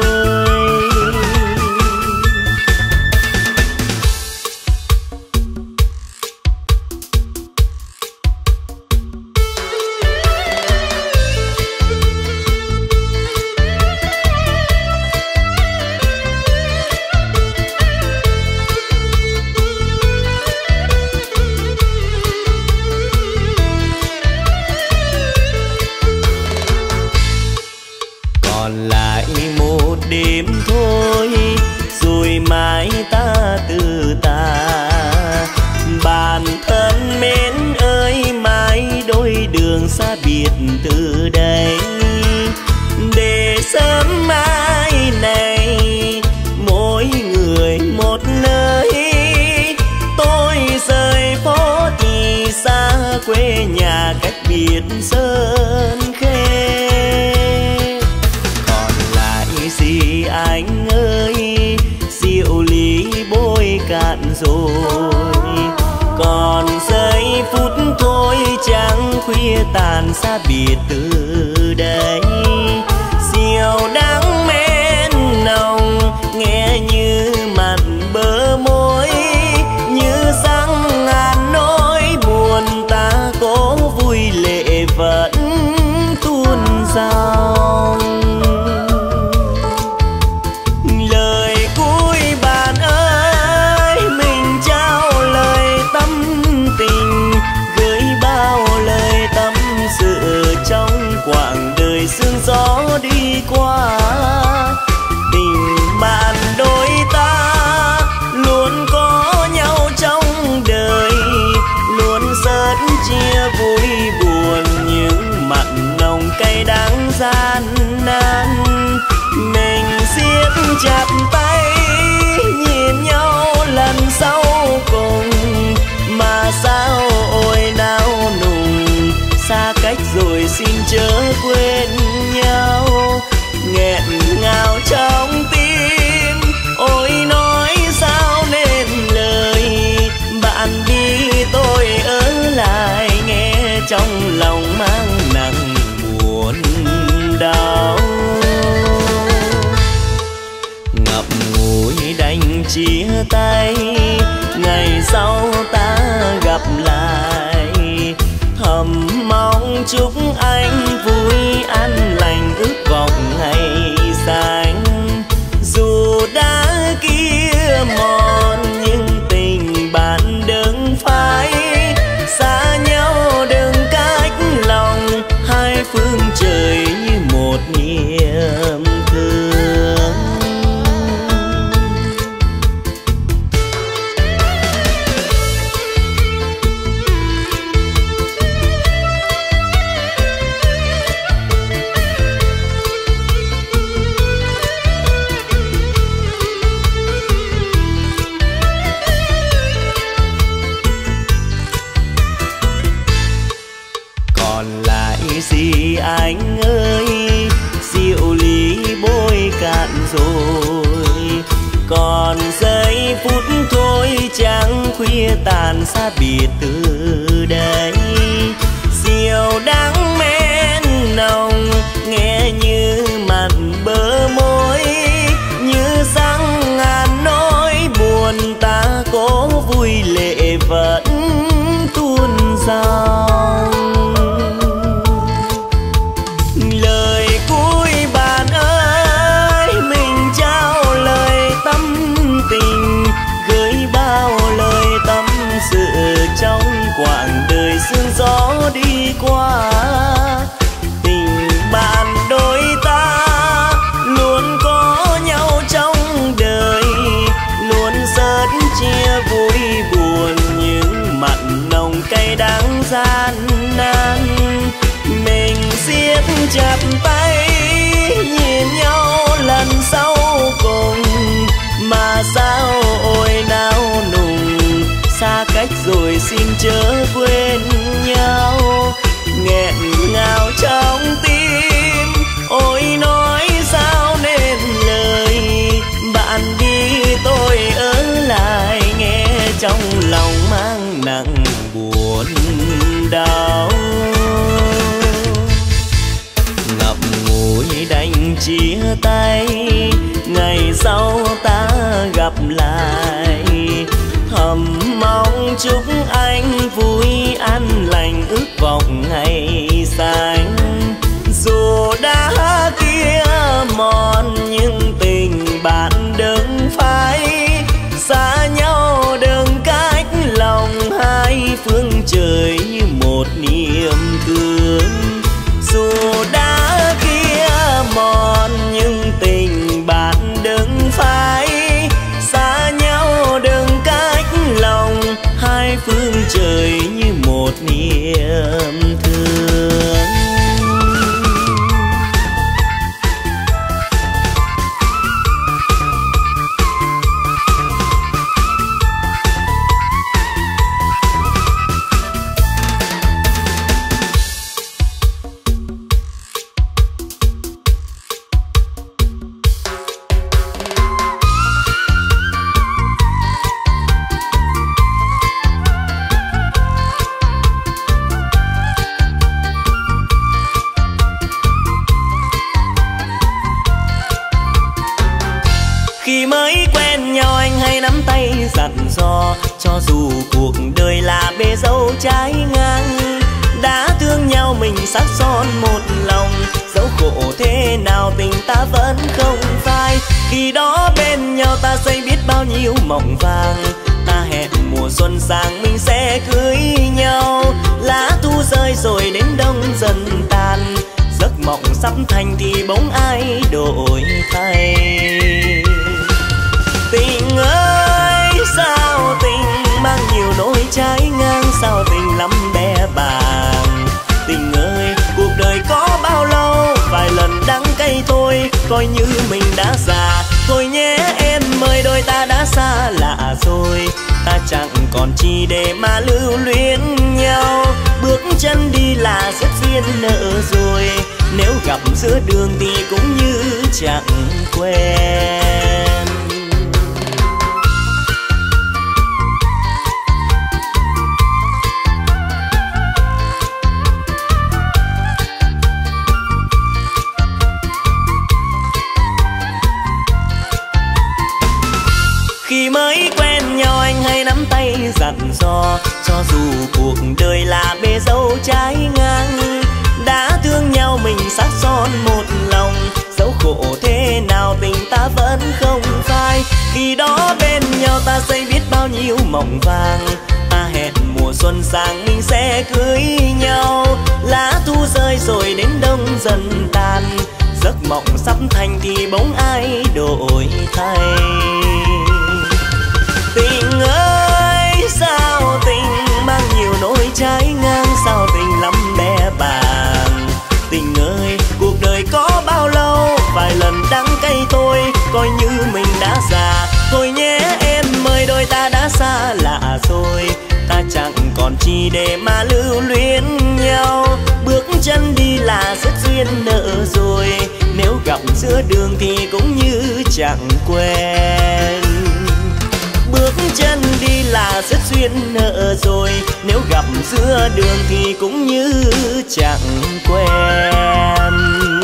Đêm thôi rồi mai ta từ tà. Bản thân mến ơi mai đôi đường xa biệt từ đây. Để sớm mai này mỗi người một nơi, tôi rời phố thì xa quê nhà cách biệt sơn khê. Gì anh ơi rượu ly bôi cạn rồi, còn giây phút thôi trắng khuya tàn xa biệt từ đây. Rượu đắng men nồng nghe như mặn bờ môi, như răng ngàn nỗi buồn ta cố vui lệ vẫn tuôn dòng. Quãng đời sương gió chia tay, ngày sau ta gặp lại. Thầm mong chúc anh vui an lành, ước vọng ngày xanh. Dù đã kia mòn nhưng tình bạn đừng phai, xa nhau đừng cách lòng, hai phương trời như một niềm thương. Gì anh ơi, rượu ly bôi cạn rồi, còn giây phút thôi chẳng khuya tàn xa biệt từ đây. Rượu đắng men nồng nghe như mặn bờ môi, như răng ngàn nỗi buồn ta cố vui lệ vẫn tuôn dòng. Trong quãng đời sương gió đi qua, tình bạn đôi ta luôn có nhau trong đời, luôn rất chia vui buồn những mặn nồng cay đắng gian nan. Mình siết chặt tay nhìn nhau lần sau cùng, mà sao ôi nao nùng, xa cách rồi xin chớ quên nhau. Nghẹn ngào trong tim ôi nói sao nên lời, bạn đi tôi ở lại nghe trong lòng mang nặng buồn đau. Ngậm ngùi đành chia tay, ngày sau ta gặp lại. Thầm mong chúc anh vui an lành, ước vọng ngày xanh. Dù đã kia mòn nhưng tình bạn đừng phai, xa nhau đừng cách lòng, hai phương trời như một niềm thương. Dù đã kia mòn nhưng tình bạn đừng phai, xa nhau đừng cách lòng, hai phương trời như một niềm thương. Khi mới quen nhau anh hay nắm tay dặn dò, cho dù cuộc đời là bể dâu trái ngang. Đã thương nhau mình sắc son một lòng, dẫu khổ thế nào tình ta vẫn không phai. Khi đó bên nhau ta xây biết bao nhiêu mộng vàng, ta hẹn mùa xuân sang mình sẽ cưới nhau. Lá thu rơi rồi đến đông dần tàn, giấc mộng sắp thành thì bóng ai đổi thay. Tình ơi sao tình mang nhiều nỗi trái ngang, sao tình lắm bé bàng. Tình ơi cuộc đời có bao lâu, vài lần đắng cay thôi, coi như mình đã già. Thôi nhé em ơi đôi ta đã xa lạ rồi, ta chẳng còn chi để mà lưu luyến nhau. Bước chân đi là rất duyên nợ rồi, nếu gặp giữa đường thì cũng như chẳng quen. Khi mới quen nhau anh hay nắm tay dặn dò, cho dù cuộc đời là bể dâu trái ngang, đã thương nhau mình sát son một lòng, dẫu khổ thế nào tình ta vẫn không phai. Khi đó bên nhau ta xây biết bao nhiêu mộng vàng, ta hẹn mùa xuân sang mình sẽ cưới nhau. Lá thu rơi rồi đến đông dần tàn, giấc mộng sắp thành thì bóng ai đổi thay. Tình ơi sao tình mang nhiều nỗi trái ngang, sao tình lắm bé bàng. Tình ơi cuộc đời có bao lâu, vài lần đắng cay thôi coi như mình đã già. Thôi nhé em ơi đôi ta đã xa lạ rồi, ta chẳng còn chi để mà lưu luyến nhau. Bước chân đi là rất duyên nợ rồi, nếu gặp giữa đường thì cũng như chẳng quen. Bước chân đi là rất duyên nợ rồi, nếu gặp giữa đường thì cũng như chẳng quen.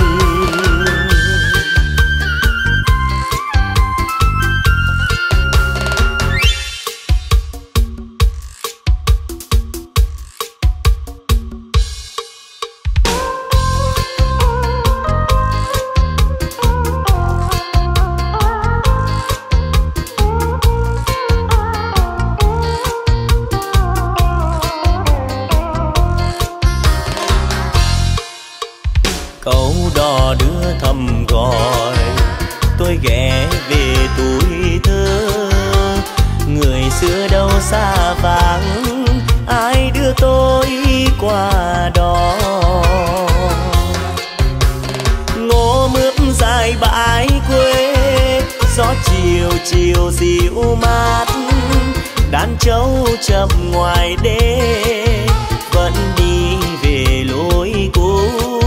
Câu đò đưa thầm gọi tôi ghé về tuổi thơ, người xưa đâu xa vắng, ai đưa tôi qua đó. Ngô mướp dài bãi quê, gió chiều chiều dịu mát, đàn trâu chập ngoài đê vẫn đi về lối cũ.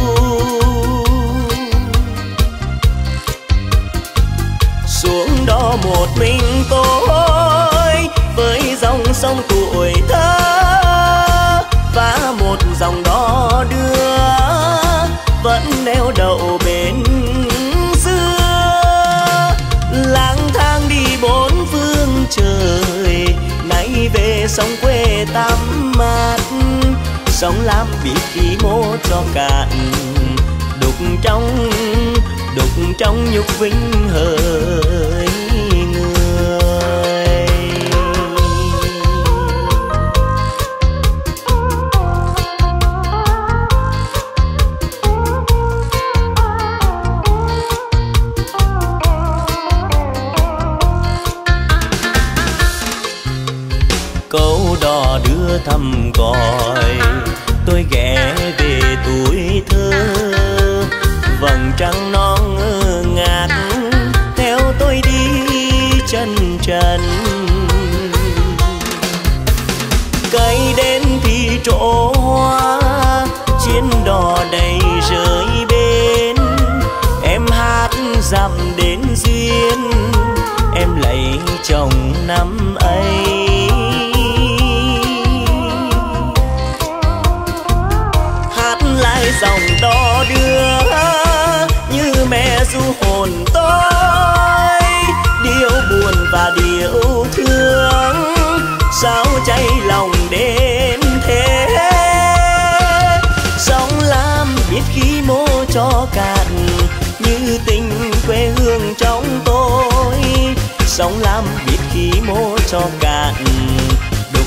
Xuống đó một mình tôi với dòng sông tuổi thơ, và một dòng đò đưa vẫn neo đậu bên xưa. Lang thang đi bốn phương trời, nay về sông quê tắm mát, sông Lam biết khi mô cho cạn, đục trong nhục vinh hỡi người. Câu đò đưa thầm gọi tôi ghé về tuổi thơ, vầng trăng non ngơ ngác theo tôi đi chân trần. Cây đến thì trổ hoa, chuyến đò đầy rơi bên, em hát dặm đến duyên, em lấy chồng năm ấy. Hát lại dòng đò đưa như mẹ ru hồn tôi, điệu buồn và điệu thương sao cháy lòng đến thế. Sông Lam biết khi mô cho cạn như tình quê hương trong tôi, sông Lam biết khi mô cho cạn, đục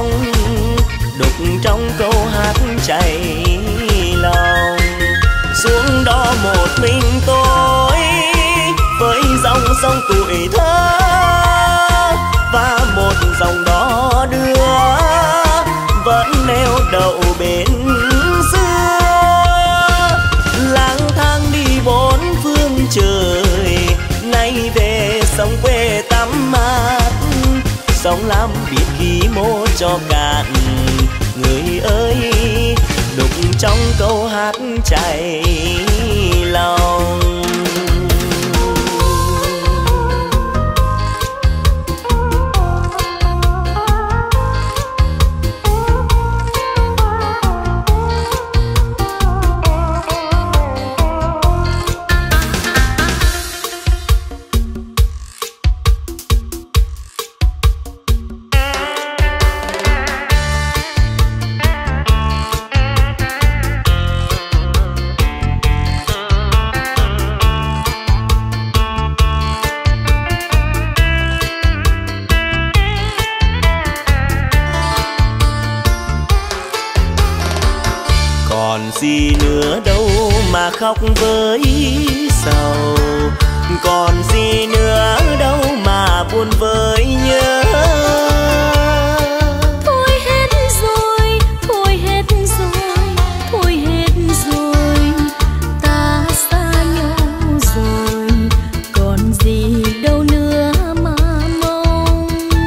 trong câu hát chảy lòng. Xuống đó một mình tôi với dòng sông tuổi thơ, và một dòng đò đưa vẫn neo đậu bên xưa. Lang thang đi bốn phương trời, nay về sông quê tắm mát, sông Lam biết khi mô cho cạn, người ơi đục trong câu hát chảy lòng. gì nữa đâu mà khóc với sầu, còn gì nữa đâu mà buồn với nhớ. Thôi hết rồi, thôi hết rồi, thôi hết rồi, ta xa nhau rồi, còn gì đâu nữa mà mong.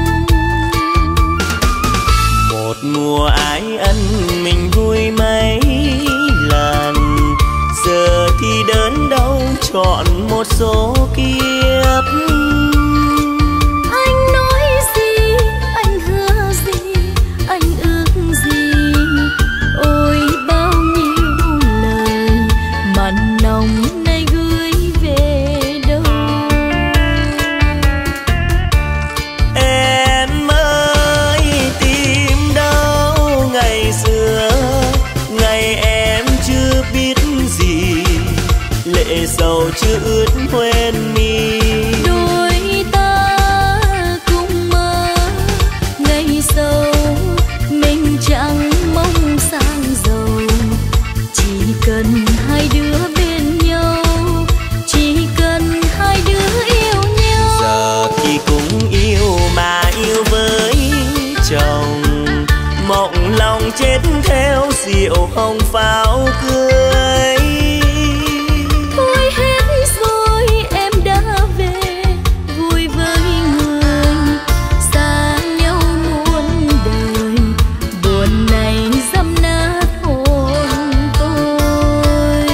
Một mùa ái ân mình vui mấy lần, giờ thì đớn đau chọn một số kiếp. Anh nói gì, anh hứa gì, anh ước gì, ôi bao nhiêu lời mặn nồng nay gửi về đâu. Em ơi tìm đâu ngày xưa, ngày em chưa biết gì, lệ sầu chưa ướt quên mi. Đôi ta cùng mơ ngày sau mình chẳng mong sang giàu, chỉ cần hai đứa bên nhau, chỉ cần hai đứa yêu nhau. Giờ thì cũng yêu mà yêu với chồng, mộng lòng chết theo rượu hồng pháo cưới. Thôi hết rồi em đã về vui với người, xa nhau muôn đời, buồn này dăm nát hồn tôi.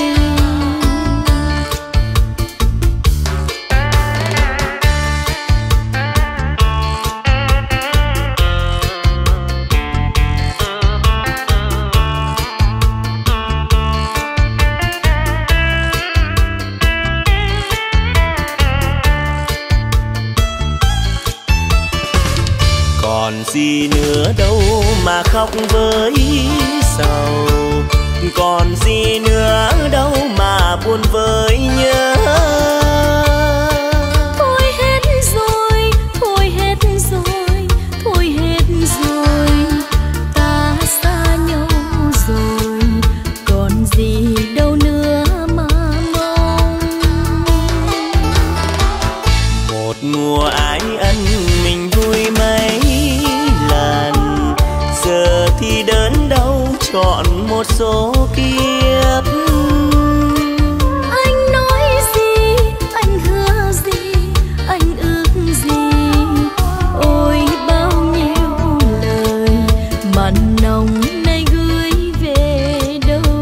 Còn gì nữa đâu mà khóc với sầu, còn gì nữa đâu mà buồn với nhớ. Thôi hết rồi, thôi hết rồi, thôi hết rồi, ta xa nhau rồi, còn gì đâu nữa mà mong. Một mùa ái ân mình vui mấy lần, giờ thì đớn đau chọn một số kiếp. Anh nói gì, anh hứa gì, anh ước gì, ôi bao nhiêu lời mặn nồng nay gửi về đâu.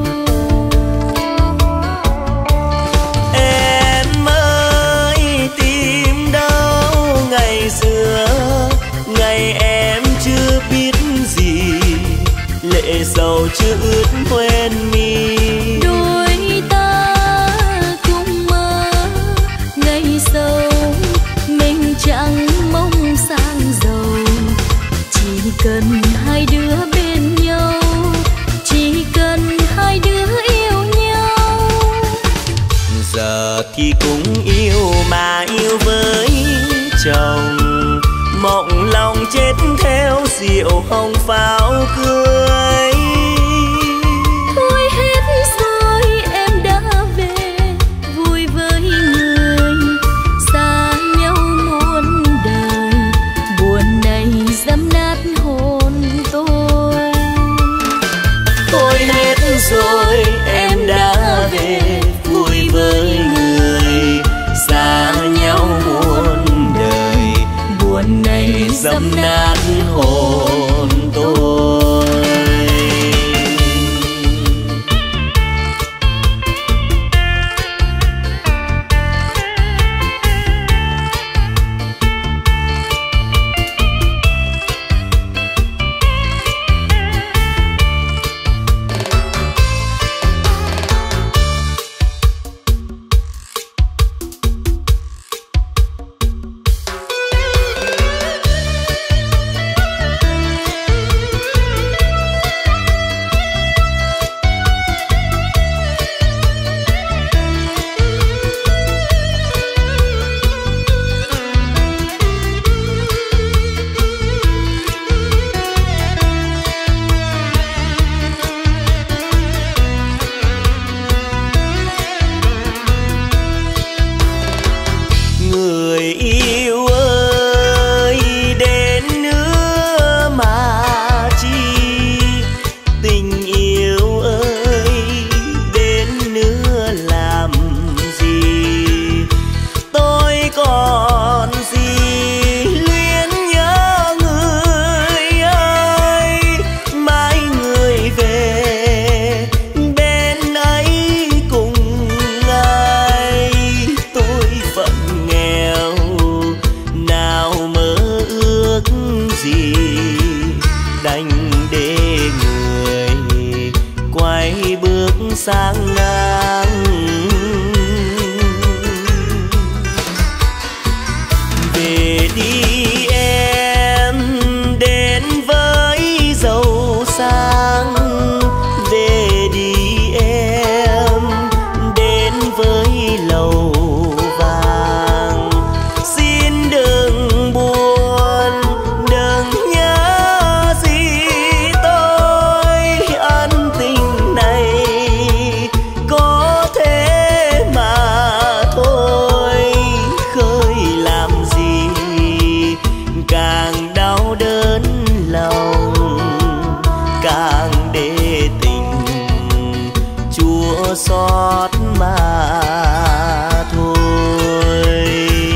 Em ơi tìm đâu ngày xưa, ngày em chưa biết gì, lệ sầu chưa ướt quên mi. Đôi ta cùng mơ ngày sau mình chẳng mong sang giàu, chỉ cần hai đứa bên nhau, chỉ cần hai đứa yêu nhau. Giờ thì cũng yêu mà yêu với chồng, mộng lòng chết theo rượu hồng pháo cưới. Thôi hết rồi em đã về vui với người, xa nhau muôn đời, buồn này dăm nát hồn tôi. Thôi hết rồi em đã về vui với người, xa nhau muôn đời, buồn này dẫm nát hồn tôi. sang ngang. Về đi em đến với giàu sang, về đi em đến với lầu vàng. Xin đừng buồn, đừng nhớ gì tôi, ân tình này có thế mà thôi. Khơi làm gì càng đau đớn lòng, càng để tình chua xót mà thôi.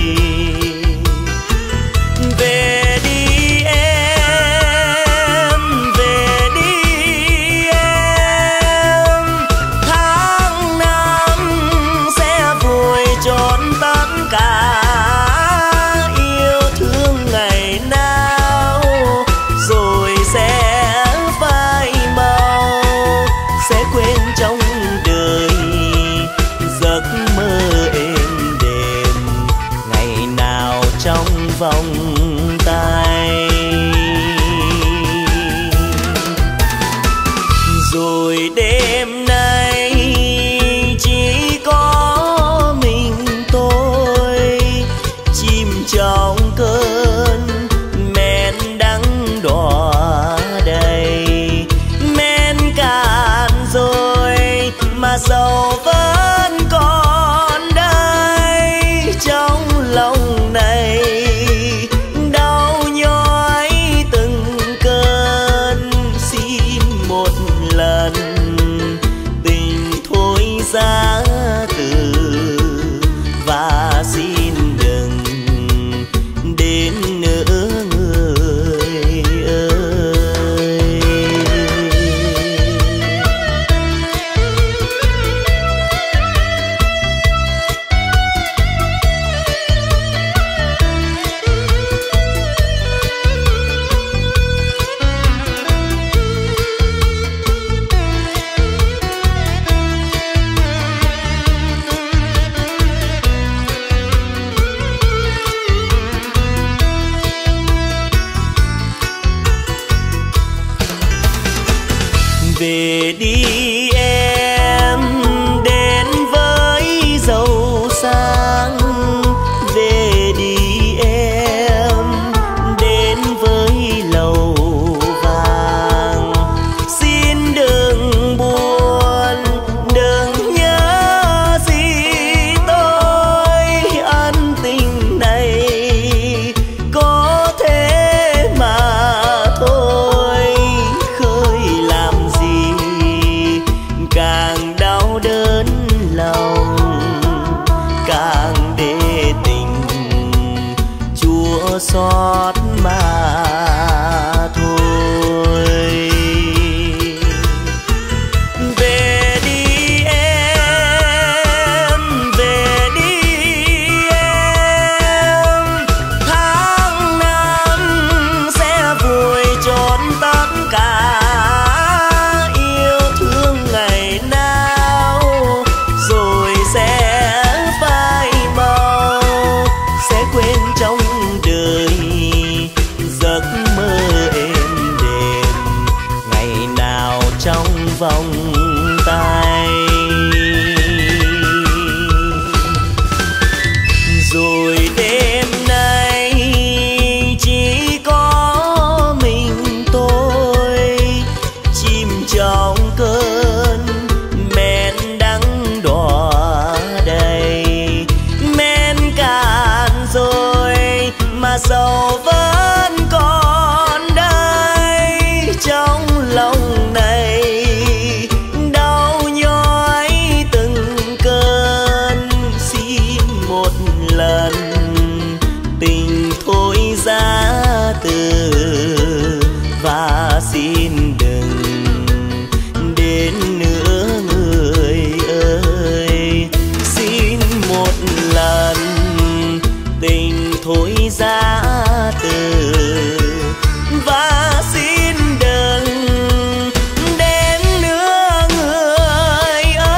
Về đi em, về đi em, tháng năm sẽ vùi trọn tất cả yêu thương ngày nào, rồi sẽ phai màu, sẽ quên trong đời giấc mơ êm đềm ngày nào trong vòng tay. Rồi đêm nay chỉ có mình tôi chìm trong cơn men đắng đọa đầy. Men cạn rồi mà dầu vẫn còn đây, trong lòng này đau nhói từng cơn. Xin một lần tình thôi ra từ, và xin đừng đến nữa người ơi. Về đi em đến với giàu sang, về đi em đến với lầu vàng. Xin đừng buồn, đừng nhớ gì tôi, ân tình này có thế mà thôi. Khơi làm gì càng đau đớn lòng, càng để tình chua xót mà thôi. Về đi em, về đi em, tháng năm sẽ vùi trọn tất cả yêu thương ngày nào, rồi sẽ phai màu, sẽ quên trong đời giấc mơ êm đềm ngày nào trong vòng tay. Rồi đêm nay chỉ có mình tôi chìm trong cơn men đắng đọa đầy. Men cạn rồi mà dầu vẫn còn đây, trong lòng này đau nhói từng cơn. Xin một lần tình thôi ra từ, và xin đừng đến nữa người ơi. Xin một lần tình thôi ra từ, và xin đừng đến nữa người ơi.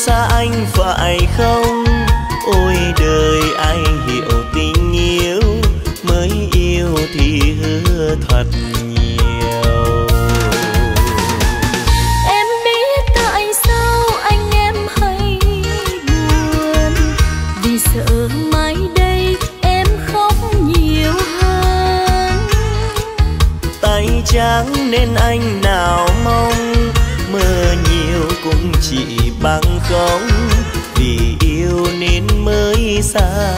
xa anh phải không? Ôi đời ai hiểu tình yêu, mới yêu thì hứa thật nhiều. Em biết tại sao anh em hay buồn, vì sợ mai đây em khóc nhiều hơn. Tay trắng nên anh nào mong, mơ nhiều cũng chỉ bằng không, vì yêu nên mới xa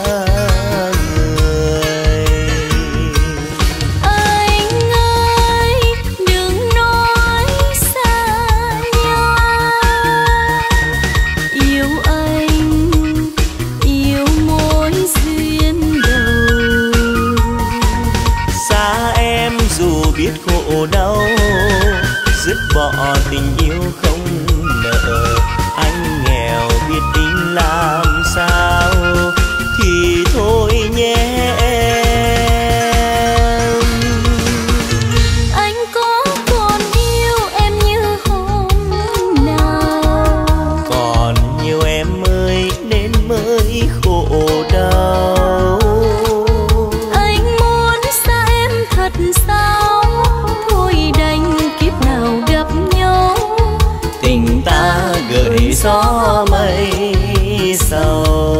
người. Anh ơi đừng nói xa nhau, yêu anh yêu mối duyên đầu. Xa em dù biết khổ đau, dứt bỏ tình yêu không nợ. Anh nghèo biết tính làm sao, thì thôi nhé em. Anh có còn yêu em như hôm nào? Còn nhiều em ơi nên mới khổ đau. Anh muốn xa em thật sao, thôi đành kiếp nào gặp nhau. Tình ta gửi gió mây sầu.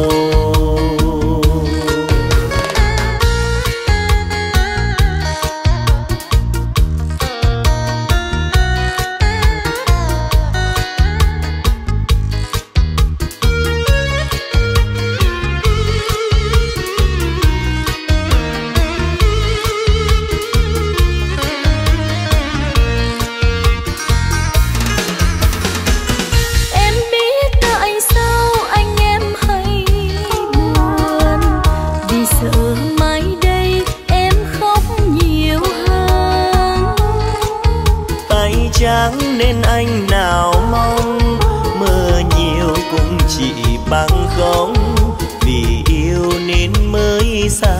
Nên anh nào mong, mơ nhiều cũng chỉ bằng không, vì yêu nên mới xa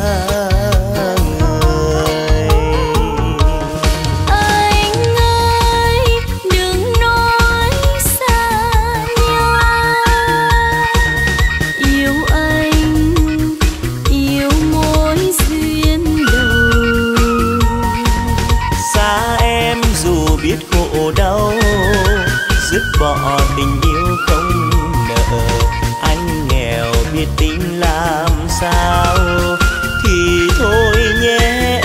người. Anh ơi đừng nói xa nhau, yêu anh yêu mối duyên đầu. Xa em dù biết khổ đau, dứt bỏ tình yêu không nợ. Anh nghèo biết tính làm sao, thì thôi nhé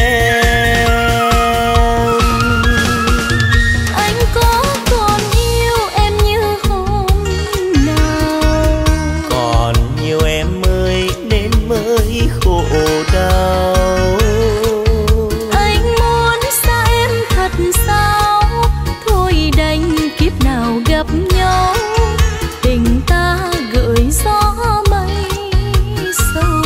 em. Anh có còn yêu em như hôm nào? Còn nhiều em ơi nên mới khổ đau. Anh muốn xa em thật sao, thôi đành kiếp nào gặp nhau. Tình ta gửi gió mây sầu.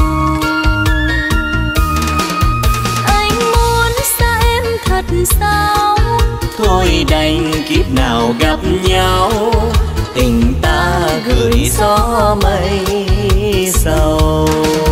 Anh muốn xa em thật sao, Thôi đành kiếp nào gặp nhau. Tình ta gửi gió mây sầu.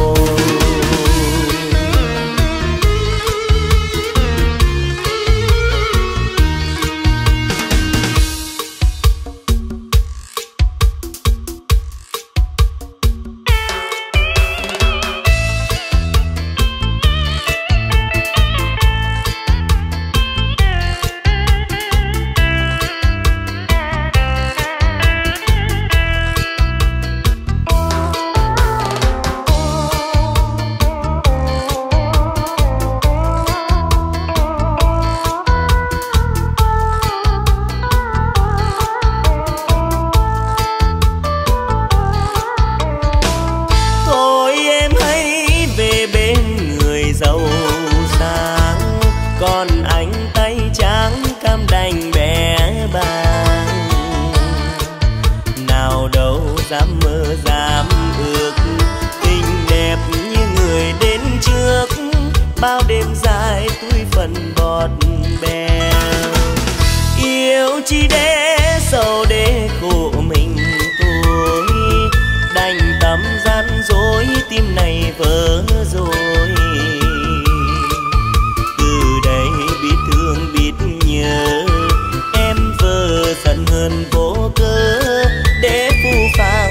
dám mơ dám ước, tình đẹp như người đến trước, bao đêm dài túi phần bọt bèo. Yêu chi để sầu để khổ mình tôi, đành tâm gian dối tim này vỡ rồi. Từ đây biết thương biết nhớ, em vờ giận hờn vô cớ để phù phàng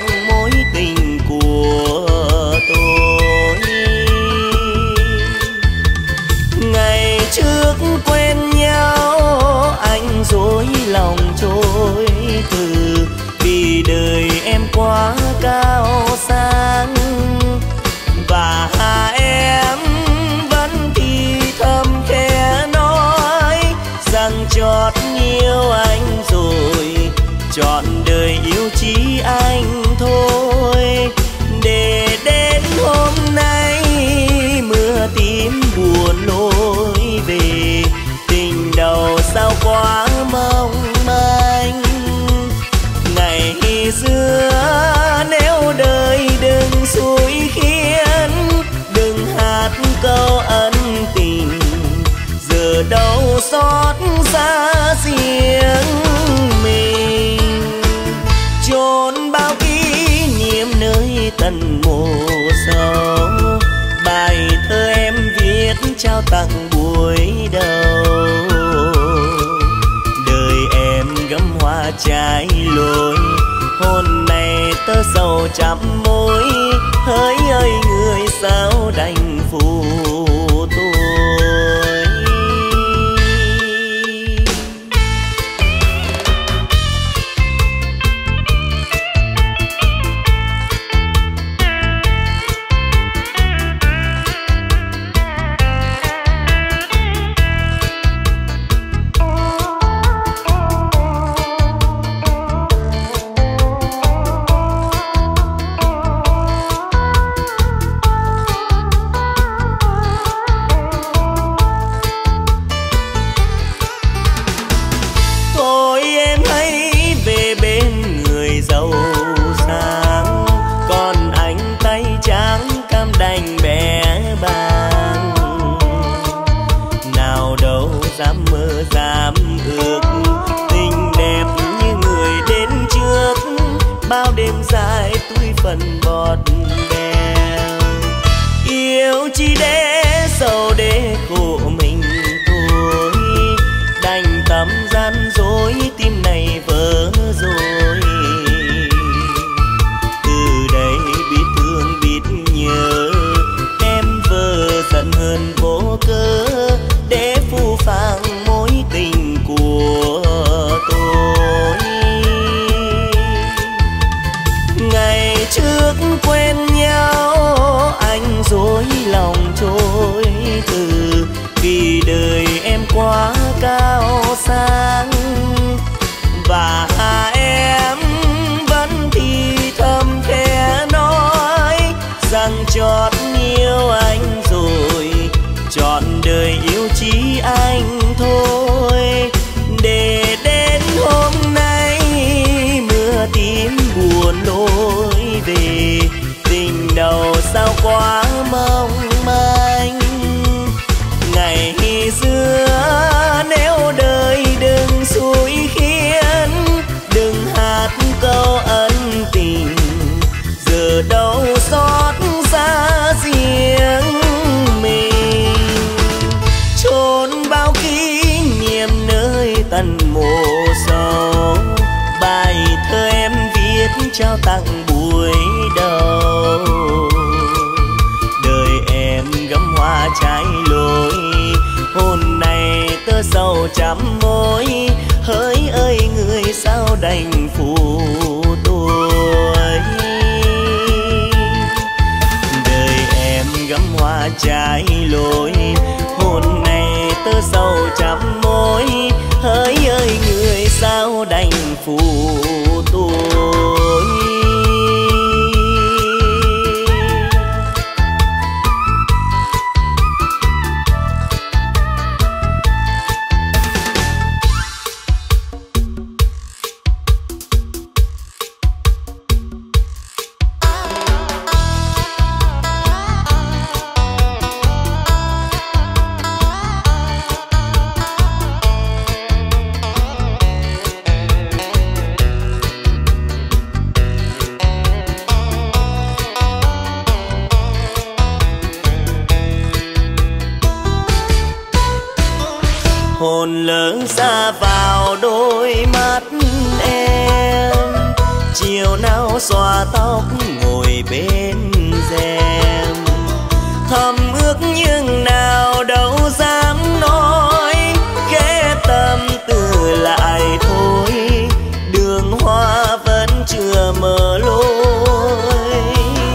đời yêu chỉ anh thôi. Để đến hôm nay mưa tím buồn lối về, tình đầu sao quá mong manh. Ngày xưa nếu đời đừng xui khiến, đừng hát câu ân tình, giờ đâu xót xa riêng mình. Chốn bao kỷ niệm nơi tận mộ sâu, bài thơ em viết trao tặng buổi đầu. Đời em gấm hoa trái lối, hôn này tơ sầu chạm môi. Hỡi ơi người sao đành phụ tôi. Phần bọt bèo yêu chỉ để sầu để khổ mình thôi, đành tâm gian dối tim này vỡ rồi. Từ đây biết thương biết nhớ, em vờ giận hơn vô cớ để phũ phàng mối tình của tôi. Ngày trước quen nhau anh dối lòng trôi từ, vì đời em quá cao sang. Và em vẫn thì thầm khẽ nói rằng chót yêu anh rồi, trọn đời yêu chỉ anh thôi. Để đến hôm nay mưa tím buồn lối về, tình đầu sao quá mong manh. Ngày xưa nếu đời đừng xui khiến, đừng hát câu ân tình, giờ đâu xót xa riêng mình. Chốn bao kỷ niệm nơi tận mộ sâu, bài thơ em viết trao tặng buổi đầu. Đời em gấm hoa trái lối, hôn này tơ sầu chạm môi. Hỡi ơi người sao đành phụ tôi. Đời em gấm hoa trái lối, hôn này tơ sầu chạm môi. Hỡi ơi người sao đành phụ tôi. Hồn lớn xa vào đôi mắt em, chiều nào xòa tóc ngồi bên rèm. Thầm ước nhưng nào đâu dám nói, ghé tâm tư lại thôi. Đường hoa vẫn chưa mở lối,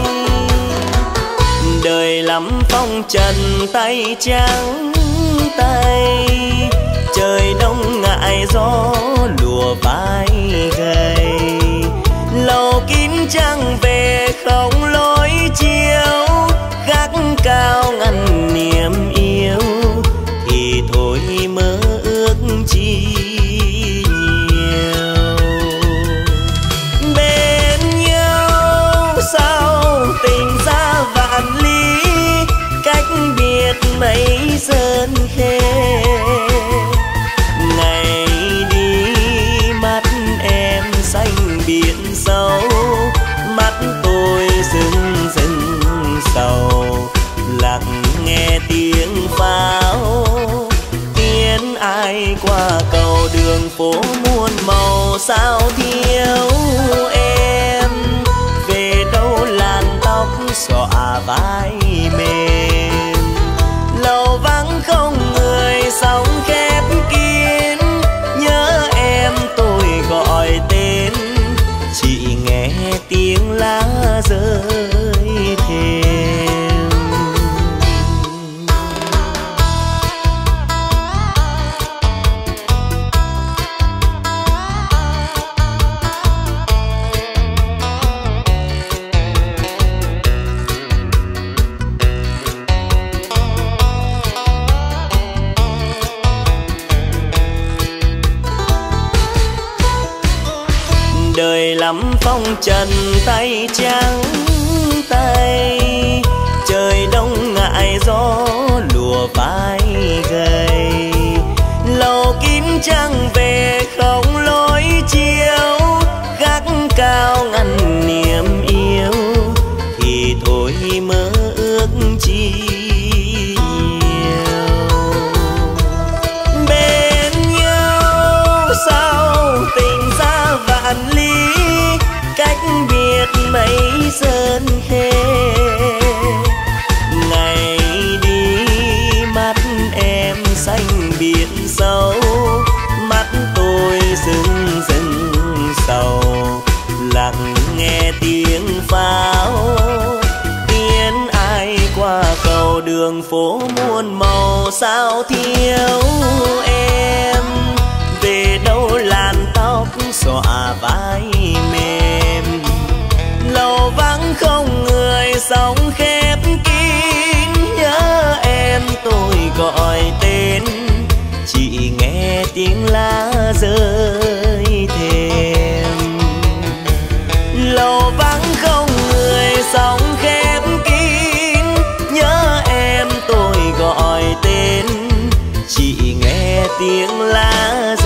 đời lắm phong trần tay trắng tay. Trời đông ngại gió lùa vai gầy, cầu đường phố muôn màu sao thiếu em, về đâu làn tóc xõa vai mềm. Lầu vắng không người sóng khép kín, nhớ em tôi gọi tên, chỉ nghe tiếng lá rơi thềm. Đời lắm phong trần tay trắng tay, trời đông ngại gió lùa vai gầy. Lầu kín trăng về không lối chiếu, gác cao ngăn niềm yêu, thì thôi mơ ước chi nhiều. Bên nhau sao tình xa vạn ly, cách biệt mấy sơn khê. Ngày đi mắt em xanh biển sâu, mắt tôi rưng rưng sầu, lặng nghe tiếng pháo tiến ai qua cầu đường phố muôn màu sao thiếu em, về đâu làn tóc xõa vai mềm. Lầu vắng không người sóng khép kín, nhớ em tôi gọi tên, chỉ nghe tiếng lá rơi thềm. Lầu vắng không người sóng khép kín, nhớ em tôi gọi tên, chỉ nghe tiếng lá